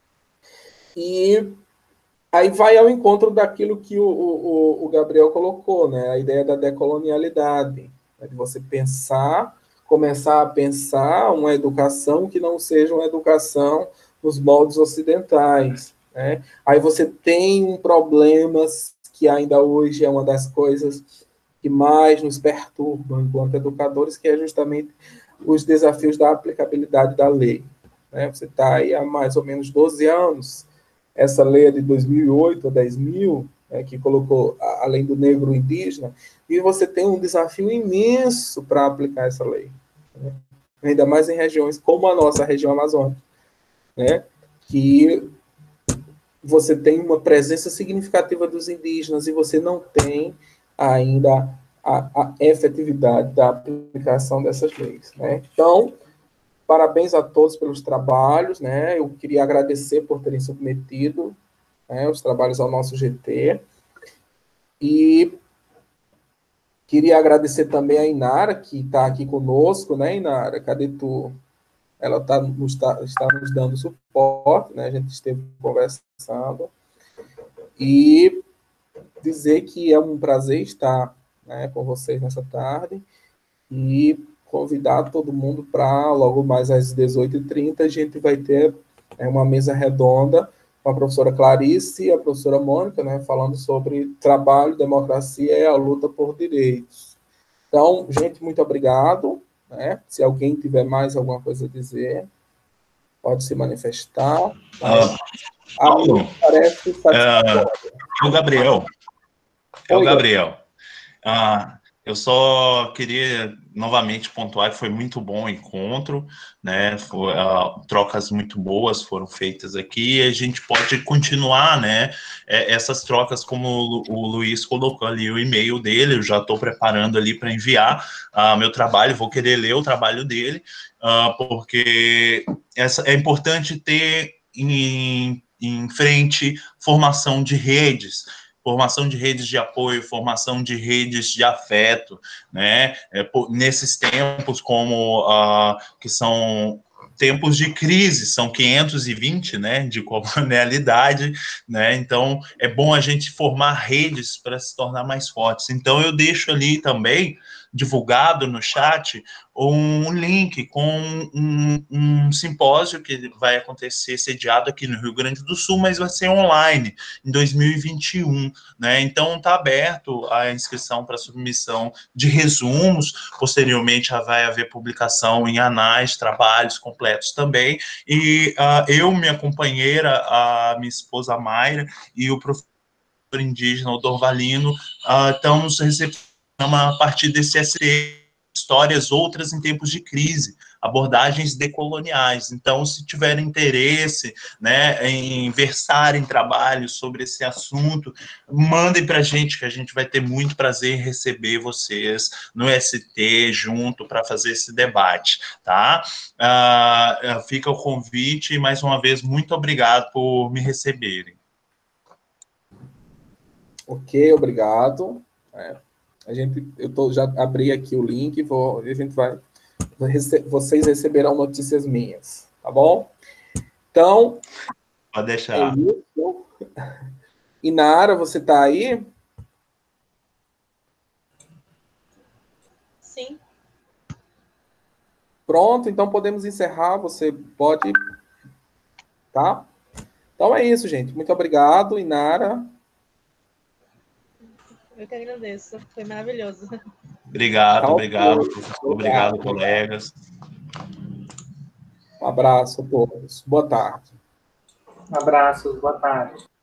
Speaker 3: E aí vai ao encontro daquilo que o Gabriel colocou, né, a ideia da decolonialidade, né, de você começar a pensar uma educação que não seja uma educação nos moldes ocidentais. Né? Aí você tem um problema que ainda hoje é uma das coisas que mais nos perturbam enquanto educadores, que é justamente os desafios da aplicabilidade da lei. Né? Você está aí há mais ou menos 12 anos, essa lei é de 2008 a 10.000, que colocou a lei do negro indígena, e você tem um desafio imenso para aplicar essa lei. Né? Ainda mais em regiões como a nossa região amazônica, né? Que você tem uma presença significativa dos indígenas e você não tem ainda a efetividade da aplicação dessas leis. Né? Então, parabéns a todos pelos trabalhos. Né? Eu queria agradecer por terem submetido, né, os trabalhos ao nosso GT. E queria agradecer também a Inara, que está aqui conosco, né, Inara? Cadê tu? Ela está nos dando suporte, né? A gente esteve conversando. E dizer que é um prazer estar, né, com vocês nessa tarde e convidar todo mundo para, logo mais às 18h30, a gente vai ter uma mesa redonda com a professora Clarice e a professora Mônica, né, falando sobre trabalho, democracia e a luta por direitos. Então, gente, muito obrigado. Né? Se alguém tiver mais alguma coisa a dizer, pode se manifestar.
Speaker 2: Paulo,
Speaker 3: parece satisfatório.
Speaker 2: É o Gabriel. É o Gabriel. Eu só queria novamente pontuar que foi muito bom o encontro, né? Trocas muito boas foram feitas aqui, e a gente pode continuar, né? Essas trocas, como o Luiz colocou ali o e-mail dele, eu já estou preparando ali para enviar meu trabalho, vou querer ler o trabalho dele, porque é importante ter em frente formação de redes de apoio, formação de redes de afeto, né? Nesses tempos que são tempos de crise, são 520, né, de colonialidade, né? Então é bom a gente formar redes para se tornar mais fortes. Então eu deixo ali também divulgado no chat um link com um simpósio que vai acontecer sediado aqui no Rio Grande do Sul, mas vai ser online em 2021, né? Então está aberto a inscrição para submissão de resumos. Posteriormente vai haver publicação em anais, trabalhos completos também. E minha companheira, a minha esposa Mayra e o professor indígena, o Dorvalino, estamos recebendo a partir desse SE, histórias outras em tempos de crise, abordagens decoloniais. Então, se tiver interesse, né, em versar em trabalhos sobre esse assunto, mandem para a gente, que a gente vai ter muito prazer em receber vocês no ST junto para fazer esse debate, tá? Fica o convite e, mais uma vez, muito obrigado por me receberem.
Speaker 3: Ok, obrigado. Eu já abri aqui o link, a gente vocês receberão notícias minhas, tá bom? Então,
Speaker 2: pode deixar.
Speaker 3: É isso. Inara, você está aí?
Speaker 5: Sim.
Speaker 3: Pronto, então podemos encerrar, você pode, tá? Então é isso, gente. Muito obrigado, Inara.
Speaker 5: Eu que agradeço, foi maravilhoso.
Speaker 2: Obrigado, professor. Obrigado, colegas.
Speaker 3: Um abraço a todos. Boa tarde.
Speaker 1: Um abraço, boa tarde.